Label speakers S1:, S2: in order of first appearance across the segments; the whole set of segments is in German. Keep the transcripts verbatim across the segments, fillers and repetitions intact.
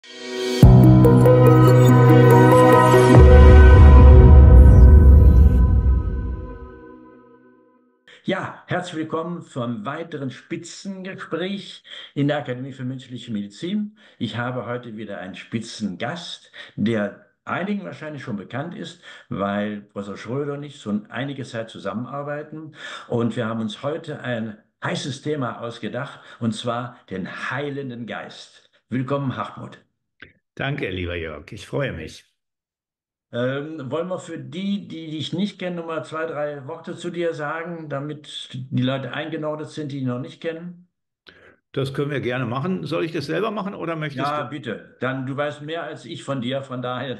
S1: Ja, herzlich willkommen zum weiteren Spitzengespräch in der Akademie für Menschliche Medizin. Ich habe heute wieder einen Spitzengast, der einigen wahrscheinlich schon bekannt ist, weil Professor Schröder und ich schon einige Zeit zusammenarbeiten. Und wir haben uns heute ein heißes Thema ausgedacht, und zwar den heilenden Geist. Willkommen, Hartmut.
S2: Danke, lieber Jörg. Ich freue mich.
S1: Ähm, wollen wir für die, die dich nicht kennen, noch mal zwei, drei Worte zu dir sagen, damit die Leute eingenordet sind, die dich noch nicht kennen?
S2: Das können wir gerne machen. Soll ich das selber machen oder möchtest
S1: Ja,
S2: du?
S1: bitte. Dann, du weißt mehr als ich von dir, von daher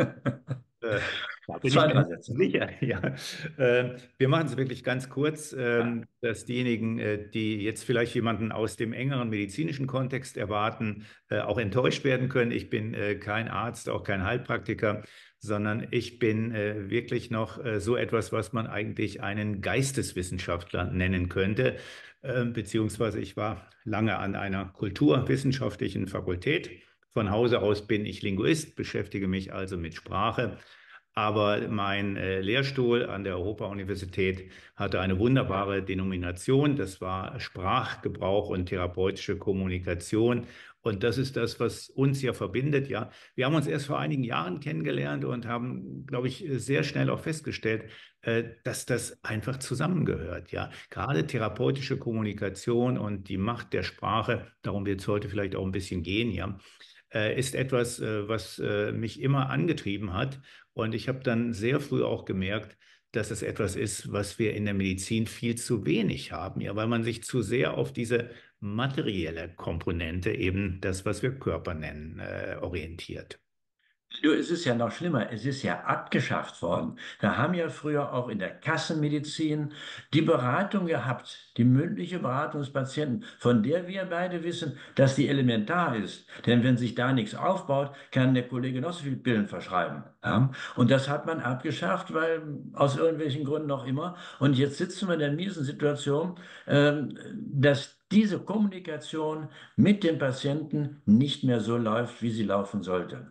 S2: Äh, Da bin ich
S1: zwei,
S2: mir
S1: drei
S2: nicht
S1: Sätze.
S2: sicher. Ja. Äh, wir machen es wirklich ganz kurz,
S1: Ja.
S2: ähm, dass diejenigen, äh, die jetzt vielleicht jemanden aus dem engeren medizinischen Kontext erwarten, äh, auch enttäuscht werden können. Ich bin äh, kein Arzt, auch kein Heilpraktiker, sondern ich bin äh, wirklich noch äh, so etwas, was man eigentlich einen Geisteswissenschaftler nennen könnte. Äh, beziehungsweise ich war lange an einer kulturwissenschaftlichen Fakultät. Von Hause aus bin ich Linguist, beschäftige mich also mit Sprache. Aber mein äh, Lehrstuhl an der Europa-Universität hatte eine wunderbare Denomination. Das war Sprachgebrauch und therapeutische Kommunikation. Und das ist das, was uns ja verbindet. Ja, wir haben uns erst vor einigen Jahren kennengelernt und haben, glaube ich, sehr schnell auch festgestellt, äh, dass das einfach zusammengehört. Ja, gerade therapeutische Kommunikation und die Macht der Sprache, darum wird es heute vielleicht auch ein bisschen gehen. Ja, äh, ist etwas, äh, was äh, mich immer angetrieben hat. Und ich habe dann sehr früh auch gemerkt, dass es etwas ist, was wir in der Medizin viel zu wenig haben, ja, weil man sich zu sehr auf diese materielle Komponente, eben das, was wir Körper nennen, äh, orientiert.
S1: Du, es ist ja noch schlimmer, es ist ja abgeschafft worden. Wir haben ja früher auch in der Kassenmedizin die Beratung gehabt, die mündliche Beratung des Patienten, von der wir beide wissen, dass die elementar ist. Denn wenn sich da nichts aufbaut, kann der Kollege noch so viel Pillen verschreiben. Ja? Und das hat man abgeschafft, weil aus irgendwelchen Gründen auch immer. Und jetzt sitzen wir in der miesen Situation, ähm, dass diese Kommunikation mit dem Patienten nicht mehr so läuft, wie sie laufen sollte.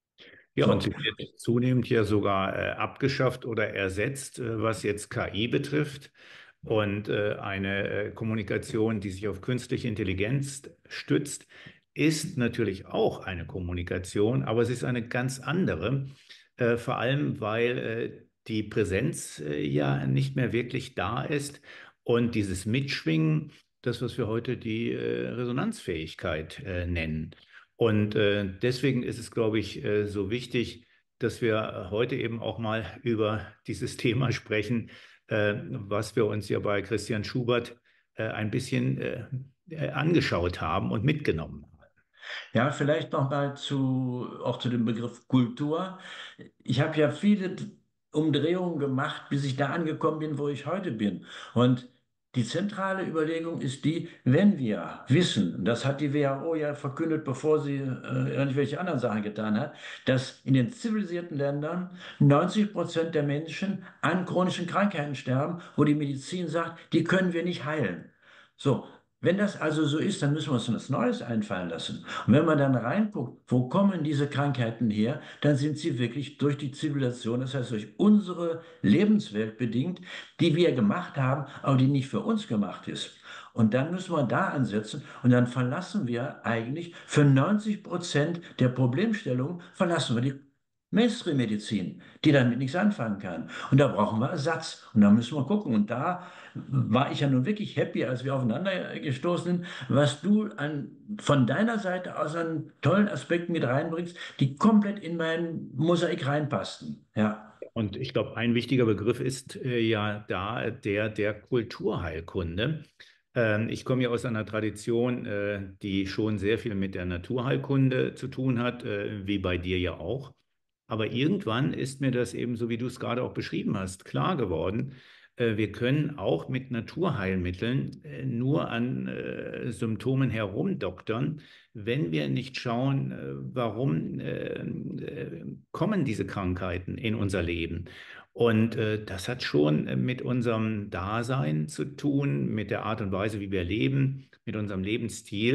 S2: Ja, und
S1: So.
S2: sie wird zunehmend ja sogar äh, abgeschafft oder ersetzt, äh, was jetzt K I betrifft. Und äh, eine äh, Kommunikation, die sich auf künstliche Intelligenz stützt, ist natürlich auch eine Kommunikation, aber es ist eine ganz andere, äh, vor allem weil äh, die Präsenz äh, ja nicht mehr wirklich da ist und dieses Mitschwingen, das, was wir heute die äh, Resonanzfähigkeit äh, nennen. Und äh, deswegen ist es, glaube ich, äh, so wichtig, dass wir heute eben auch mal über dieses Thema sprechen, äh, was wir uns ja bei Christian Schubert äh, ein bisschen äh, äh, angeschaut haben und mitgenommen haben.
S1: Ja, vielleicht noch mal zu, auch zu dem Begriff Kultur. Ich habe ja viele Umdrehungen gemacht, bis ich da angekommen bin, wo ich heute bin. Und die zentrale Überlegung ist die, wenn wir wissen, und das hat die W H O ja verkündet, bevor sie äh, irgendwelche anderen Sachen getan hat, dass in den zivilisierten Ländern neunzig Prozent der Menschen an chronischen Krankheiten sterben, wo die Medizin sagt, die können wir nicht heilen. So, wenn das also so ist, dann müssen wir uns was Neues einfallen lassen. Und wenn man dann reinguckt, wo kommen diese Krankheiten her, dann sind sie wirklich durch die Zivilisation, das heißt durch unsere Lebenswelt bedingt, die wir gemacht haben, aber die nicht für uns gemacht ist. Und dann müssen wir da ansetzen und dann verlassen wir eigentlich für neunzig Prozent der Problemstellung, verlassen wir die Mainstream-Medizin, die damit nichts anfangen kann. Und da brauchen wir Ersatz. Und da müssen wir gucken. Und da war ich ja nun wirklich happy, als wir aufeinander gestoßen sind, was du an, von deiner Seite aus an tollen Aspekten mit reinbringst, die komplett in mein Mosaik reinpassten. Ja.
S2: Und ich glaube, ein wichtiger Begriff ist äh, ja da der der Kulturheilkunde. Ähm, ich komme ja aus einer Tradition, äh, die schon sehr viel mit der Naturheilkunde zu tun hat, äh, wie bei dir ja auch. Aber irgendwann ist mir das eben, so wie du es gerade auch beschrieben hast, klar geworden. Äh, wir können auch mit Naturheilmitteln äh, nur an äh, Symptomen herumdoktern, wenn wir nicht schauen, äh, warum äh, äh, kommen diese Krankheiten in unser Leben. Und äh, das hat schon äh, mit unserem Dasein zu tun, mit der Art und Weise, wie wir leben, mit unserem Lebensstil.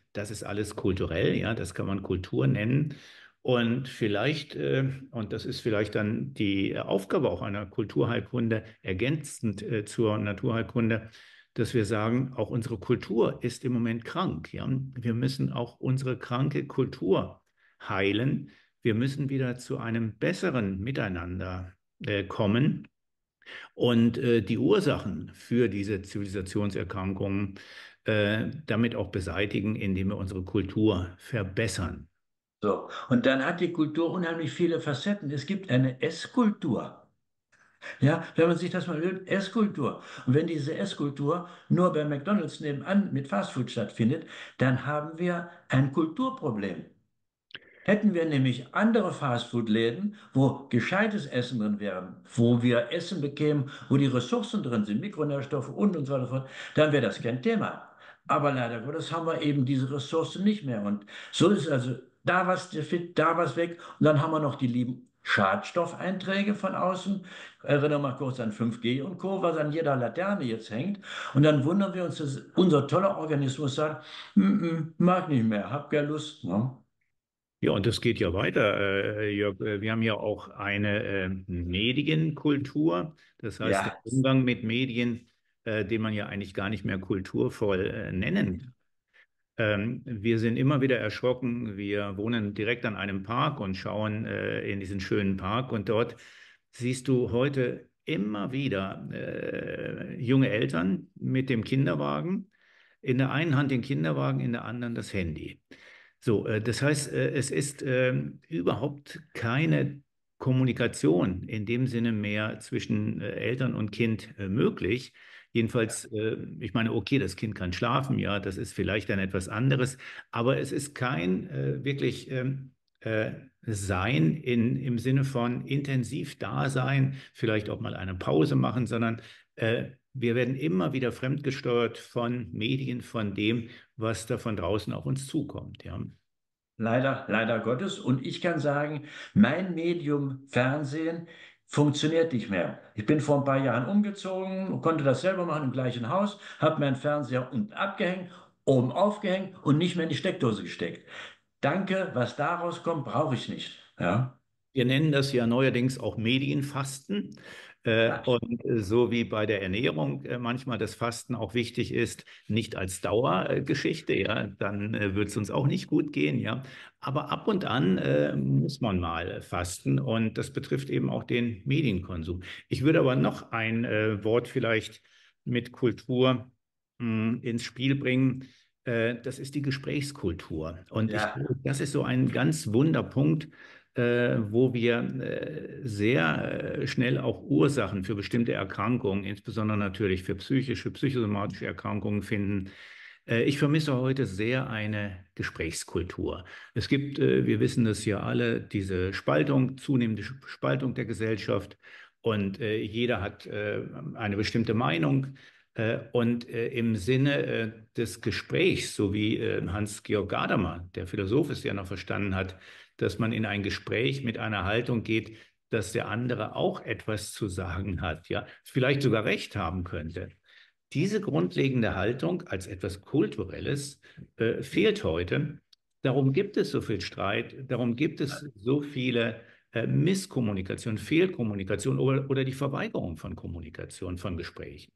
S2: Das ist alles kulturell, ja, das kann man Kultur nennen. Und vielleicht, äh, und das ist vielleicht dann die Aufgabe auch einer Kulturheilkunde, ergänzend äh, zur Naturheilkunde, dass wir sagen, auch unsere Kultur ist im Moment krank. Ja? Wir müssen auch unsere kranke Kultur heilen. Wir müssen wieder zu einem besseren Miteinander äh, kommen und äh, die Ursachen für diese Zivilisationserkrankungen äh, damit auch beseitigen, indem wir unsere Kultur verbessern.
S1: So. Und dann hat die Kultur unheimlich viele Facetten. Es gibt eine Esskultur. Ja, wenn man sich das mal überlegt, Esskultur. Und wenn diese Esskultur nur bei McDonald's nebenan mit Fastfood stattfindet, dann haben wir ein Kulturproblem. Hätten wir nämlich andere Fastfood-Läden, wo gescheites Essen drin wäre, wo wir Essen bekämen, wo die Ressourcen drin sind, Mikronährstoffe und und so weiter, und so fort, dann wäre das kein Thema. Aber leider Gottes haben wir eben diese Ressourcen nicht mehr. Und so ist also da was fit, da was weg. Und dann haben wir noch die lieben Schadstoffeinträge von außen. Erinnere mal kurz an fünf G und Co., was an jeder Laterne jetzt hängt. Und dann wundern wir uns, dass unser toller Organismus sagt, "Mm, mm, mag nicht mehr, hab keine Lust." Ne?
S2: Ja, und das geht ja weiter, äh, Jörg. Äh, Wir haben ja auch eine äh, Medienkultur. Das heißt, der
S1: Ja,
S2: Umgang mit Medien, äh, den man ja eigentlich gar nicht mehr kulturvoll äh, nennen. Ähm, wir sind immer wieder erschrocken. Wir wohnen direkt an einem Park und schauen äh, in diesen schönen Park. Und dort siehst du heute immer wieder äh, junge Eltern mit dem Kinderwagen. In der einen Hand den Kinderwagen, in der anderen das Handy. So, äh, das heißt, äh, es ist ähm, überhaupt keine Kommunikation in dem Sinne mehr zwischen äh, Eltern und Kind äh, möglich. Jedenfalls, äh, ich meine, okay, das Kind kann schlafen, ja, das ist vielleicht dann etwas anderes, aber es ist kein äh, wirklich ähm, äh, Sein in, im Sinne von intensiv da sein, vielleicht auch mal eine Pause machen, sondern äh, wir werden immer wieder fremdgesteuert von Medien, von dem, was da von draußen auf uns zukommt, ja.
S1: leider, leider Gottes. Und ich kann sagen, mein Medium Fernsehen funktioniert nicht mehr. Ich bin vor ein paar Jahren umgezogen, konnte das selber machen im gleichen Haus, habe meinen Fernseher unten abgehängt, oben aufgehängt und nicht mehr in die Steckdose gesteckt. Danke, was daraus kommt, brauche ich nicht. Ja,
S2: Wir nennen das ja neuerdings auch Medienfasten. Äh,
S1: ja.
S2: und äh, so wie bei der Ernährung äh, manchmal das Fasten auch wichtig ist, nicht als Dauergeschichte, ja, dann äh, wird es uns auch nicht gut gehen, ja. Aber ab und an äh, muss man mal fasten und das betrifft eben auch den Medienkonsum. Ich würde aber noch ein äh, Wort vielleicht mit Kultur mh, ins Spiel bringen. Äh, das ist die Gesprächskultur. Und ich
S1: Ja.
S2: glaube, das ist so ein ganz wunder Punkt, äh, wo wir äh, sehr äh, schnell auch Ursachen für bestimmte Erkrankungen, insbesondere natürlich für psychische, psychosomatische Erkrankungen finden. Äh, ich vermisse heute sehr eine Gesprächskultur. Es gibt, äh, wir wissen das ja alle, diese Spaltung, zunehmende Spaltung der Gesellschaft und äh, jeder hat äh, eine bestimmte Meinung. Äh, Und äh, im Sinne äh, des Gesprächs, so wie äh, Hans-Georg Gadamer, der Philosoph es ja noch verstanden hat, dass man in ein Gespräch mit einer Haltung geht, dass der andere auch etwas zu sagen hat, ja, vielleicht sogar Recht haben könnte. Diese grundlegende Haltung als etwas Kulturelles äh, fehlt heute. Darum gibt es so viel Streit, darum gibt es so viele äh, Misskommunikation, Fehlkommunikation oder, oder die Verweigerung von Kommunikation, von Gesprächen.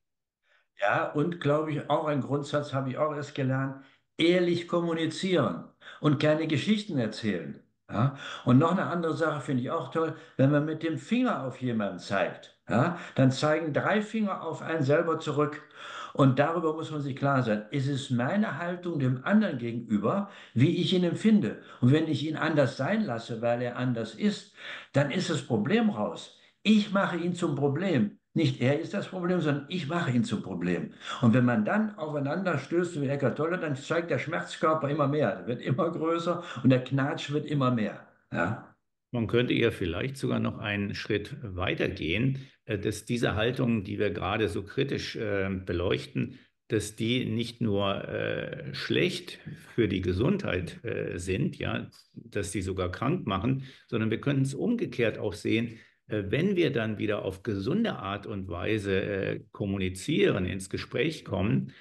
S1: Ja, und glaube ich, auch ein Grundsatz habe ich auch erst gelernt, ehrlich kommunizieren und keine Geschichten erzählen. Ja? Und noch eine andere Sache finde ich auch toll, wenn man mit dem Finger auf jemanden zeigt, ja? Dann zeigen drei Finger auf einen selber zurück. Und darüber muss man sich klar sein. Es ist meine Haltung dem anderen gegenüber, wie ich ihn empfinde. Und wenn ich ihn anders sein lasse, weil er anders ist, dann ist das Problem raus. Ich mache ihn zum Problem. Nicht er ist das Problem, sondern ich mache ihn zum Problem. Und wenn man dann aufeinander stößt wie Eckart Tolle, dann zeigt der Schmerzkörper immer mehr. Der wird immer größer und der Knatsch wird immer mehr. Ja,
S2: Man könnte ja vielleicht sogar noch einen Schritt weiter gehen, äh, dass diese Haltungen, die wir gerade so kritisch äh, beleuchten, dass die nicht nur äh, schlecht für die Gesundheit äh, sind, ja, dass die sogar krank machen, sondern wir könnten es umgekehrt auch sehen, äh, wenn wir dann wieder auf gesunde Art und Weise äh, kommunizieren, ins Gespräch kommen,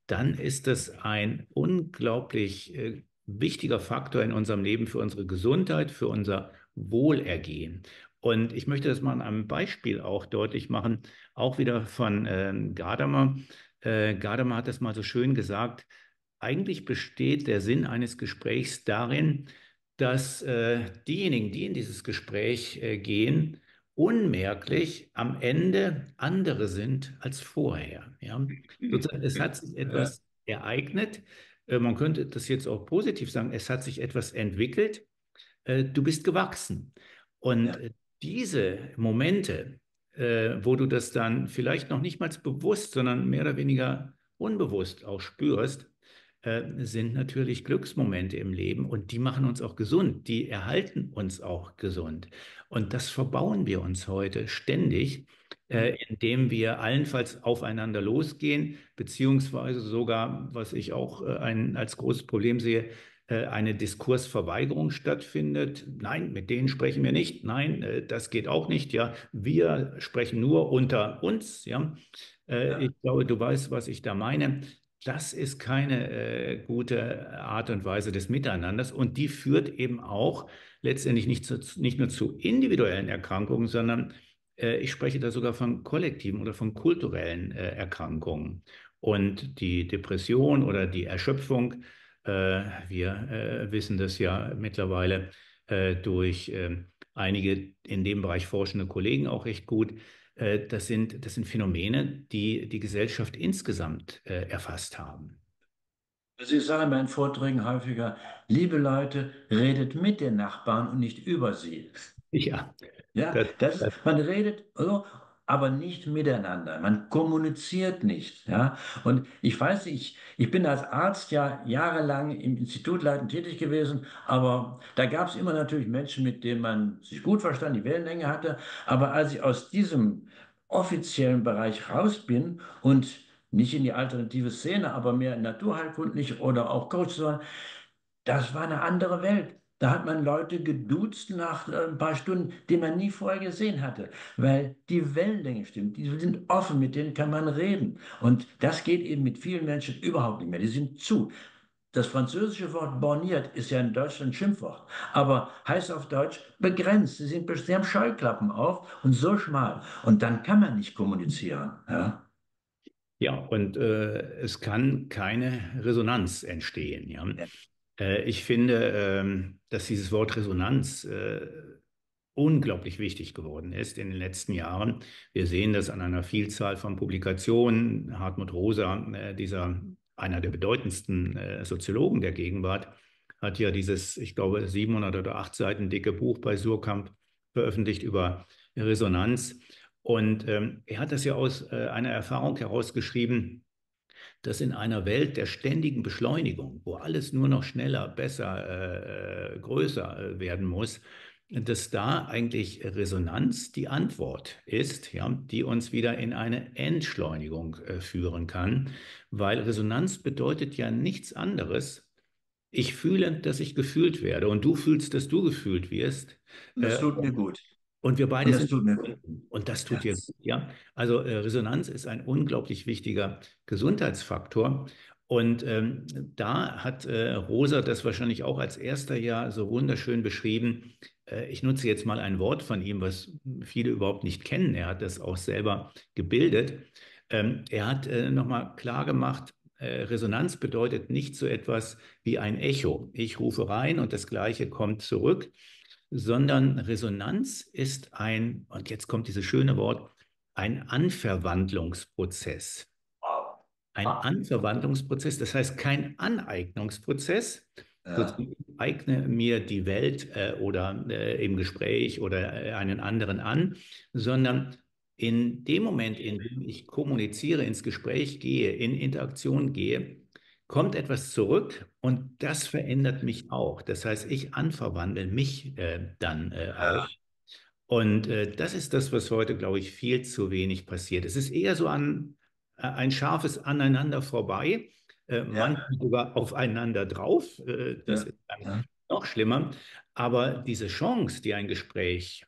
S2: dann ist das ein unglaublich äh, wichtiger Faktor in unserem Leben für unsere Gesundheit, für unser Wohlergehen. Und ich möchte das mal an einem Beispiel auch deutlich machen, auch wieder von äh, Gadamer. Äh, Gadamer hat das mal so schön gesagt, eigentlich besteht der Sinn eines Gesprächs darin, dass äh, diejenigen, die in dieses Gespräch äh, gehen, unmerklich am Ende andere sind als vorher. Ja? Sozusagen, es hat sich
S1: Ja,
S2: etwas ereignet. Äh, man könnte das jetzt auch positiv sagen, es hat sich etwas entwickelt. Äh, du bist gewachsen. Und
S1: ja.
S2: äh, diese Momente, äh, wo du das dann vielleicht noch nicht mal bewusst, sondern mehr oder weniger unbewusst auch spürst, äh, sind natürlich Glücksmomente im Leben und die machen uns auch gesund, die erhalten uns auch gesund. Und das verbauen wir uns heute ständig, äh, indem wir allenfalls aufeinander losgehen, beziehungsweise sogar, was ich auch äh, ein, als großes Problem sehe, äh, eine Diskursverweigerung stattfindet. Nein, mit denen sprechen wir nicht. Nein, äh, das geht auch nicht. Ja, wir sprechen nur unter uns. Ja, äh,
S1: Ja.
S2: ich glaube, du weißt, was ich da meine. Das ist keine äh, gute Art und Weise des Miteinanders und die führt eben auch letztendlich nicht, zu, nicht nur zu individuellen Erkrankungen, sondern äh, ich spreche da sogar von kollektiven oder von kulturellen äh, Erkrankungen. Und die Depression oder die Erschöpfung, äh, wir äh, wissen das ja mittlerweile äh, durch äh, einige in dem Bereich forschende Kollegen auch recht gut. Äh, das sind, das sind Phänomene, die die Gesellschaft insgesamt äh, erfasst haben.
S1: Also ich sage in meinen Vorträgen häufiger, liebe Leute, redet mit den Nachbarn und nicht über sie.
S2: Ja,
S1: Ja,
S2: das,
S1: das ist,
S2: das,
S1: man redet, so, aber nicht miteinander. Man kommuniziert nicht. Ja, und ich weiß nicht, ich, ich bin als Arzt ja jahrelang im Institut leitend tätig gewesen, aber da gab es immer natürlich Menschen, mit denen man sich gut verstand, die Wellenlänge hatte. Aber als ich aus diesem offiziellen Bereich raus bin und nicht in die alternative Szene, aber mehr naturheilkundlich oder auch Coach, sondern das war eine andere Welt. Da hat man Leute geduzt nach äh, ein paar Stunden, die man nie vorher gesehen hatte, weil die Wellenlänge stimmt. Die sind offen, mit denen kann man reden. Und das geht eben mit vielen Menschen überhaupt nicht mehr. Die sind zu. Das französische Wort borniert ist ja in Deutschland ein Schimpfwort, aber heißt auf Deutsch begrenzt. Sie sind, sie haben Scheuklappen auf und so schmal. Und dann kann man nicht kommunizieren. Ja,
S2: ja, und äh, es kann keine Resonanz entstehen. Ja.
S1: ja,
S2: Äh, ich finde, ähm, dass dieses Wort Resonanz äh, unglaublich wichtig geworden ist in den letzten Jahren. Wir sehen das an einer Vielzahl von Publikationen. Hartmut Rosa, äh, dieser einer der bedeutendsten äh, Soziologen der Gegenwart, hat ja dieses, ich glaube, siebenhundert oder acht Seiten dicke Buch bei Suhrkamp veröffentlicht über Resonanz. Und ähm, er hat das ja aus äh, einer Erfahrung herausgeschrieben, dass in einer Welt der ständigen Beschleunigung, wo alles nur noch schneller, besser, äh, größer äh, werden muss, dass da eigentlich Resonanz die Antwort ist, ja, die uns wieder in eine Entschleunigung äh, führen kann, weil Resonanz bedeutet ja nichts anderes. Ich fühle, dass ich gefühlt werde und du fühlst, dass du gefühlt wirst.
S1: und das
S2: Äh,
S1: tut mir gut.
S2: und wir
S1: Und
S2: beide
S1: das
S2: sind
S1: tut mir gut.
S2: verbunden. Und das tut
S1: Ja.
S2: dir gut, ja. Also äh, Resonanz ist ein unglaublich wichtiger Gesundheitsfaktor. Und ähm, da hat äh, Rosa das wahrscheinlich auch als erster ja so wunderschön beschrieben. Äh, ich nutze jetzt mal ein Wort von ihm, was viele überhaupt nicht kennen. Er hat das auch selber gebildet. Ähm, er hat äh, nochmal klar gemacht, äh, Resonanz bedeutet nicht so etwas wie ein Echo. Ich rufe rein und das Gleiche kommt zurück, sondern Resonanz ist ein, und jetzt kommt dieses schöne Wort, ein Anverwandlungsprozess.
S1: Wow.
S2: Ein Anverwandlungsprozess, das heißt kein Aneignungsprozess,
S1: Ja.
S2: sozusagen ich eigne mir die Welt äh, oder äh, im Gespräch oder äh, einen anderen an, sondern in dem Moment, in dem ich kommuniziere, ins Gespräch gehe, in Interaktion gehe, kommt etwas zurück und das verändert mich auch. Das heißt, ich anverwandle mich äh, dann äh, auch.
S1: Ja.
S2: Und äh, das ist das, was heute, glaube ich, viel zu wenig passiert. Es ist eher so an, äh, ein scharfes Aneinander vorbei, äh,
S1: Ja.
S2: manchmal sogar aufeinander drauf. Äh, das
S1: Ja.
S2: ist dann
S1: Ja.
S2: noch schlimmer. Aber diese Chance, die ein Gespräch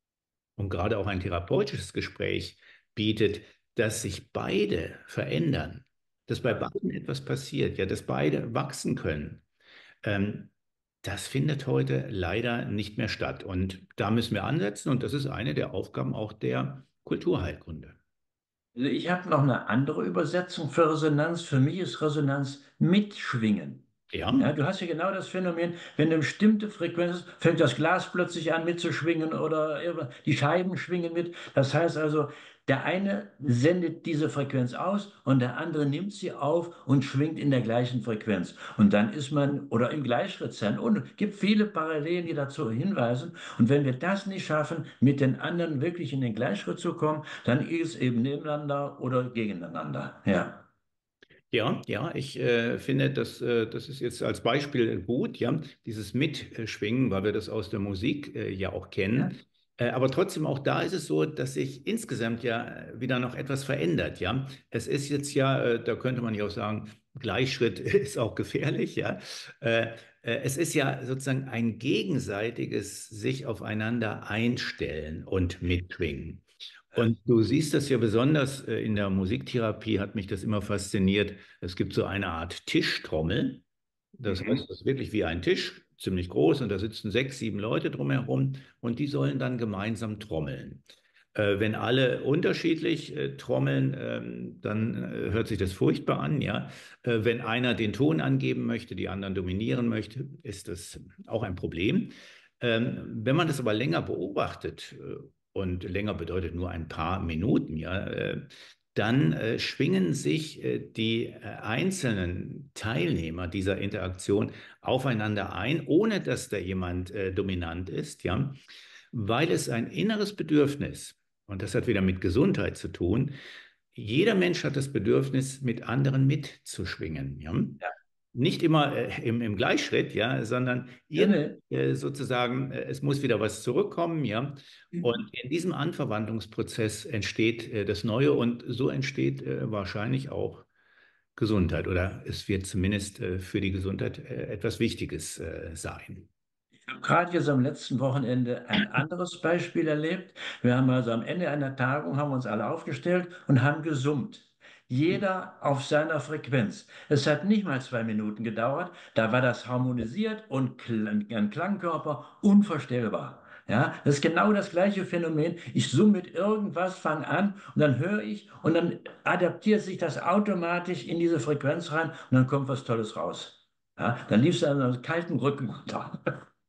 S2: und gerade auch ein therapeutisches Gespräch bietet, dass sich beide verändern. dass bei beiden etwas passiert, ja, dass beide wachsen können. Ähm, Das findet heute leider nicht mehr statt. Und da müssen wir ansetzen. Und das ist eine der Aufgaben auch der Kulturheilkunde.
S1: Also ich habe noch eine andere Übersetzung für Resonanz. Für mich ist Resonanz mitschwingen.
S2: Ja,
S1: Ja, du hast ja genau das Phänomen, wenn eine bestimmte Frequenz ist, fängt das Glas plötzlich an mitzuschwingen oder irgendwas- die Scheiben schwingen mit. Das heißt also, der eine sendet diese Frequenz aus und der andere nimmt sie auf und schwingt in der gleichen Frequenz. Und dann ist man, oder im Gleichschritt sein. Und es gibt viele Parallelen, die dazu hinweisen. Und wenn wir das nicht schaffen, mit den anderen wirklich in den Gleichschritt zu kommen, dann ist es eben nebeneinander oder gegeneinander. Ja.
S2: ja, ja, ich äh, finde, dass, äh, das ist jetzt als Beispiel gut, ja, dieses Mitschwingen, weil wir das aus der Musik äh, ja auch
S1: Ja.
S2: kennen. Äh, aber trotzdem auch da ist es so, dass sich insgesamt ja wieder noch etwas verändert, ja. Es ist jetzt ja, äh, da könnte man ja auch sagen, Gleichschritt ist auch gefährlich, ja. Äh, äh, es ist ja sozusagen ein gegenseitiges sich aufeinander einstellen und mitschwingen. Und du siehst das ja besonders äh, in der Musiktherapie, hat mich das immer fasziniert. Es gibt so eine Art Tischtrommel. Das heißt,
S1: Mhm.
S2: das ist wirklich wie ein Tisch, ziemlich groß, und da sitzen sechs, sieben Leute drumherum und die sollen dann gemeinsam trommeln. Äh, wenn alle unterschiedlich äh, trommeln, ähm, dann äh, hört sich das furchtbar an, ja. Äh, wenn einer den Ton angeben möchte, die anderen dominieren möchte, ist das auch ein Problem. Ähm, wenn man das aber länger beobachtet, äh, und länger bedeutet nur ein paar Minuten, ja, äh, dann äh, schwingen sich äh, die äh, einzelnen Teilnehmer dieser Interaktion aufeinander ein, ohne dass da jemand äh, dominant ist, ja, weil es ein inneres Bedürfnis, und das hat wieder mit Gesundheit zu tun, jeder Mensch hat das Bedürfnis, mit anderen mitzuschwingen, ja.
S1: Ja.
S2: Nicht immer äh, im, im Gleichschritt, ja, sondern
S1: Ja,
S2: irgend,
S1: ne.
S2: äh, sozusagen, äh, es muss wieder was zurückkommen, ja. Und in diesem Anverwandlungsprozess entsteht äh, das Neue und so entsteht äh, wahrscheinlich auch Gesundheit oder es wird zumindest äh, für die Gesundheit äh, etwas Wichtiges äh, sein.
S1: Ich habe gerade jetzt am letzten Wochenende ein anderes Beispiel erlebt. Wir haben also am Ende einer Tagung haben wir uns alle aufgestellt und haben gesummt. Jeder auf seiner Frequenz. Es hat nicht mal zwei Minuten gedauert. Da war das harmonisiert und kl- ein Klangkörper unvorstellbar. Ja, das ist genau das gleiche Phänomen. Ich summe mit irgendwas, fange an und dann höre ich und dann adaptiert sich das automatisch in diese Frequenz rein und dann kommt was Tolles raus. Ja, dann lief es an einem kalten Rücken runter.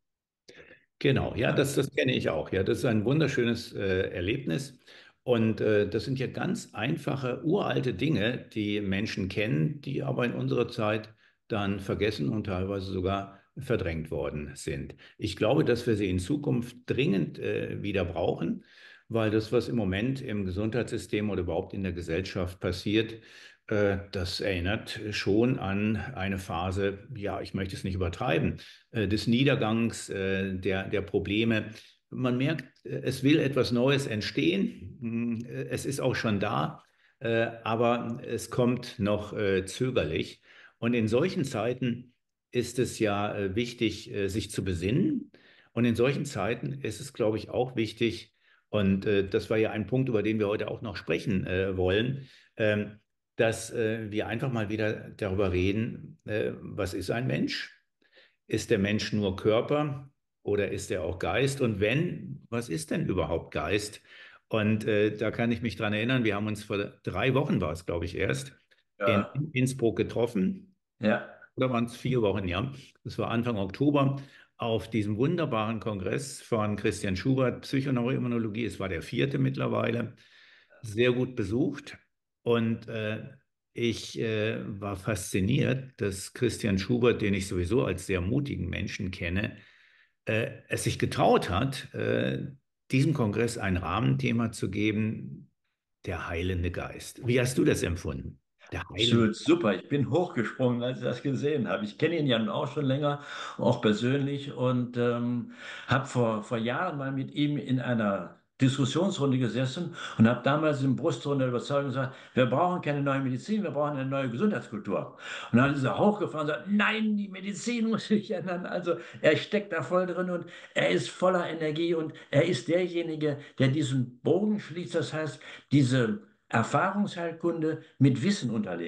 S2: Genau, ja, das, das kenne ich auch. Ja, das ist ein wunderschönes äh, Erlebnis. Und äh, das sind ja ganz einfache, uralte Dinge, die Menschen kennen, die aber in unserer Zeit dann vergessen und teilweise sogar verdrängt worden sind. Ich glaube, dass wir sie in Zukunft dringend äh, wieder brauchen, weil das, was im Moment im Gesundheitssystem oder überhaupt in der Gesellschaft passiert, äh, das erinnert schon an eine Phase, ja, ich möchte es nicht übertreiben, äh, des Niedergangs, äh, der, der Probleme. Man merkt, äh, es will etwas Neues entstehen. Hm, äh, Es ist auch schon da, äh, aber es kommt noch äh, zögerlich. Und in solchen Zeiten ist es ja äh, wichtig, äh, sich zu besinnen. Und in solchen Zeiten ist es, glaube ich, auch wichtig, und äh, das war ja ein Punkt, über den wir heute auch noch sprechen äh, wollen, ähm, dass äh, wir einfach mal wieder darüber reden, äh, was ist ein Mensch? Ist der Mensch nur Körper oder ist er auch Geist? Und wenn, was ist denn überhaupt Geist? Und äh, da kann ich mich dran erinnern, wir haben uns vor drei Wochen, war es, glaube ich, erst, in
S1: Ja,
S2: Innsbruck getroffen.
S1: ja,
S2: Oder waren es vier Wochen, ja? Das war Anfang Oktober auf diesem wunderbaren Kongress von Christian Schubert, Psychoneuroimmunologie. Es war der vierte mittlerweile, sehr gut besucht. Und äh, ich äh, war fasziniert, dass Christian Schubert, den ich sowieso als sehr mutigen Menschen kenne, äh, es sich getraut hat, äh, diesem Kongress ein Rahmenthema zu geben, der heilende Geist. Wie hast du das empfunden? Der heilende
S1: absolut super. Ich bin hochgesprungen, als ich das gesehen habe. Ich kenne ihn ja nun auch schon länger, auch persönlich, und ähm, habe vor, vor Jahren mal mit ihm in einer Diskussionsrunde gesessen und habe damals im Brustrunde der Überzeugung gesagt, wir brauchen keine neue Medizin, wir brauchen eine neue Gesundheitskultur. Und dann ist er hochgefahren und sagt, nein, die Medizin muss sich ändern. Also er steckt da voll drin und er ist voller Energie und er ist derjenige, der diesen Bogen schließt. Das heißt, diese Erfahrungsheilkunde mit Wissen unterlegt.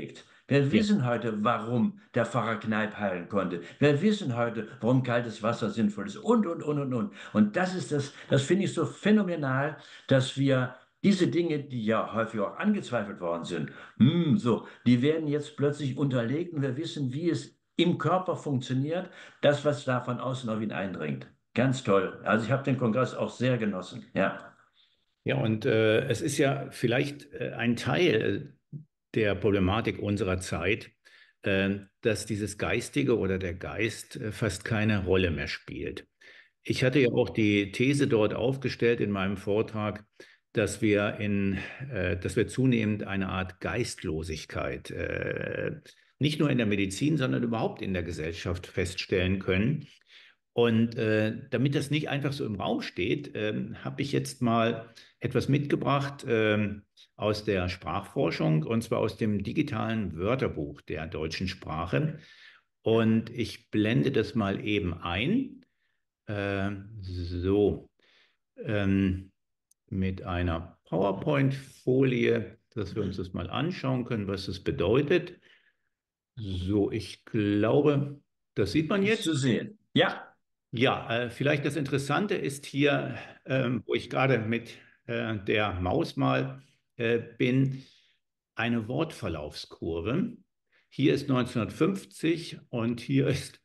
S1: Wir
S2: Ja.
S1: wissen heute, warum der Pfarrer Kneipp heilen konnte. Wir wissen heute, warum kaltes Wasser sinnvoll ist und, und, und, und, und. Und das ist das, das finde ich so phänomenal, dass wir diese Dinge, die ja häufig auch angezweifelt worden sind, hm, so, die werden jetzt plötzlich unterlegt und wir wissen, wie es im Körper funktioniert, das, was da von außen auf ihn eindringt. Ganz toll. Also ich habe den Kongress auch sehr genossen. Ja,
S2: Ja, und äh, es ist ja vielleicht äh, ein Teil äh, der Problematik unserer Zeit, äh, dass dieses Geistige oder der Geist äh, fast keine Rolle mehr spielt. Ich hatte ja auch die These dort aufgestellt in meinem Vortrag, dass wir in, äh, dass wir zunehmend eine Art Geistlosigkeit, äh, nicht nur in der Medizin, sondern überhaupt in der Gesellschaft feststellen können. Und äh, damit das nicht einfach so im Raum steht, ähm, habe ich jetzt mal etwas mitgebracht ähm, aus der Sprachforschung, und zwar aus dem digitalen Wörterbuch der deutschen Sprache. Und ich blende das mal eben ein. Äh, so, ähm, mit einer PowerPoint-Folie, dass wir uns das mal anschauen können, was das bedeutet. So, ich glaube, das sieht man
S1: ist zu
S2: jetzt.
S1: sehen. Ja,
S2: Ja, äh, vielleicht das Interessante ist hier, ähm, wo ich gerade mit äh, der Maus mal äh, bin, eine Wortverlaufskurve. Hier ist neunzehnhundertfünfzig und hier ist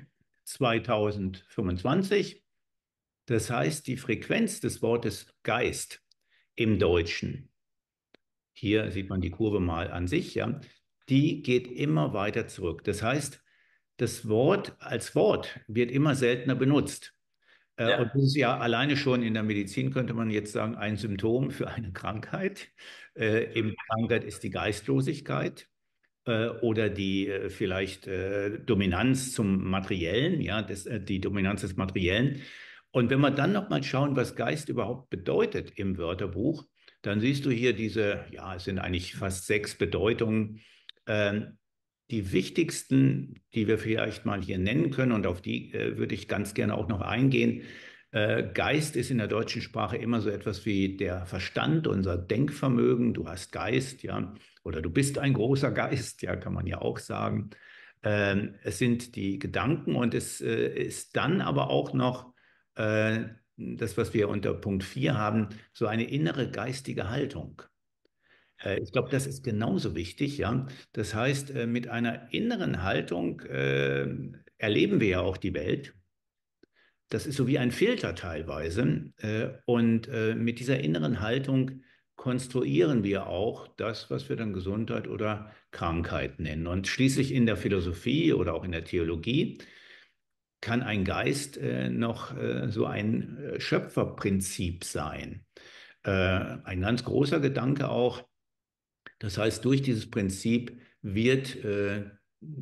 S2: zweitausendfünfundzwanzig. Das heißt, die Frequenz des Wortes Geist im Deutschen, hier sieht man die Kurve mal an sich, ja, die geht immer weiter zurück. Das heißt, das Wort als Wort wird immer seltener benutzt. Äh, Und
S1: ja.
S2: das ist ja alleine schon in der Medizin, könnte man jetzt sagen, ein Symptom für eine Krankheit. Äh, Eben Krankheit ist die Geistlosigkeit äh, oder die äh, vielleicht äh, Dominanz zum Materiellen, ja, das, äh, die Dominanz des Materiellen. Und wenn wir dann nochmal schauen, was Geist überhaupt bedeutet im Wörterbuch, dann siehst du hier diese, ja, es sind eigentlich fast sechs Bedeutungen. Ähm, Die wichtigsten, die wir vielleicht mal hier nennen können, und auf die äh, würde ich ganz gerne auch noch eingehen. Äh, Geist ist in der deutschen Sprache immer so etwas wie der Verstand, unser Denkvermögen. Du hast Geist, ja, oder du bist ein großer Geist, ja, kann man ja auch sagen. Ähm, es sind die Gedanken und es äh, ist dann aber auch noch äh, das, was wir unter Punkt vier haben, so eine innere geistige Haltung. Äh, Ich glaube, das ist genauso wichtig, ja. Das heißt, äh, mit einer inneren Haltung äh, erleben wir ja auch die Welt. Das ist so wie ein Filter teilweise. Äh, Und äh, mit dieser inneren Haltung konstruieren wir auch das, was wir dann Gesundheit oder Krankheit nennen. Und schließlich in der Philosophie oder auch in der Theologie kann ein Geist äh, noch äh, so ein äh, Schöpferprinzip sein. Äh, Ein ganz großer Gedanke auch. Das heißt, durch dieses Prinzip wird äh,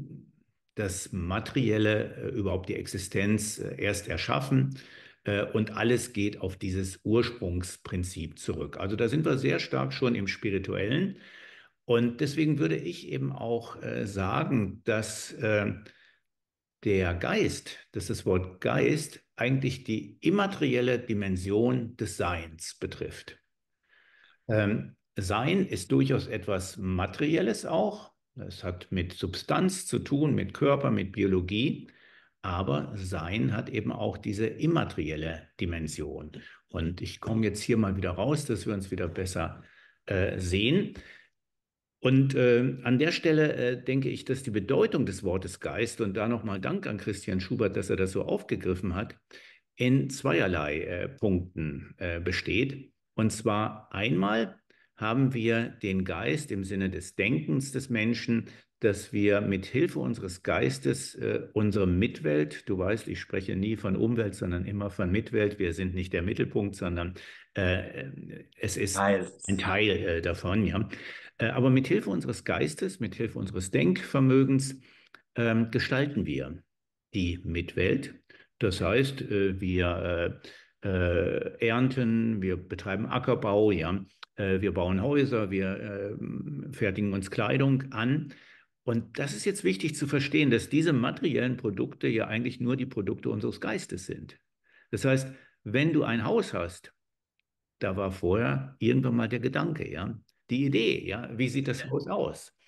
S2: das Materielle, äh, überhaupt die Existenz äh, erst erschaffen äh, und alles geht auf dieses Ursprungsprinzip zurück. Also da sind wir sehr stark schon im Spirituellen. Und deswegen würde ich eben auch äh, sagen, dass äh, der Geist, dass das Wort Geist eigentlich die immaterielle Dimension des Seins betrifft. Ähm, Sein ist durchaus etwas Materielles auch. Es hat mit Substanz zu tun, mit Körper, mit Biologie. Aber Sein hat eben auch diese immaterielle Dimension. Und ich komme jetzt hier mal wieder raus, dass wir uns wieder besser äh, sehen. Und äh, an der Stelle äh, denke ich, dass die Bedeutung des Wortes Geist, und da nochmal Dank an Christian Schubert, dass er das so aufgegriffen hat, in zweierlei äh, Punkten äh, besteht. Und zwar einmal haben wir den Geist im Sinne des Denkens des Menschen, dass wir mit Hilfe unseres Geistes äh, unsere Mitwelt, du weißt, ich spreche nie von Umwelt, sondern immer von Mitwelt. Wir sind nicht der Mittelpunkt, sondern äh, es ist ein
S1: Heißt.
S2: Teil äh, davon, ja. Äh, aber mit Hilfe unseres Geistes, mit Hilfe unseres Denkvermögens ähm, gestalten wir die Mitwelt. Das heißt, äh, wir äh, äh, ernten, wir betreiben Ackerbau, ja, äh, wir bauen Häuser, wir äh, fertigen uns Kleidung an. Und das ist jetzt wichtig zu verstehen, dass diese materiellen Produkte ja eigentlich nur die Produkte unseres Geistes sind. Das heißt, wenn du ein Haus hast, da war vorher irgendwann mal der Gedanke, ja, die Idee, ja, wie sieht das Haus aus?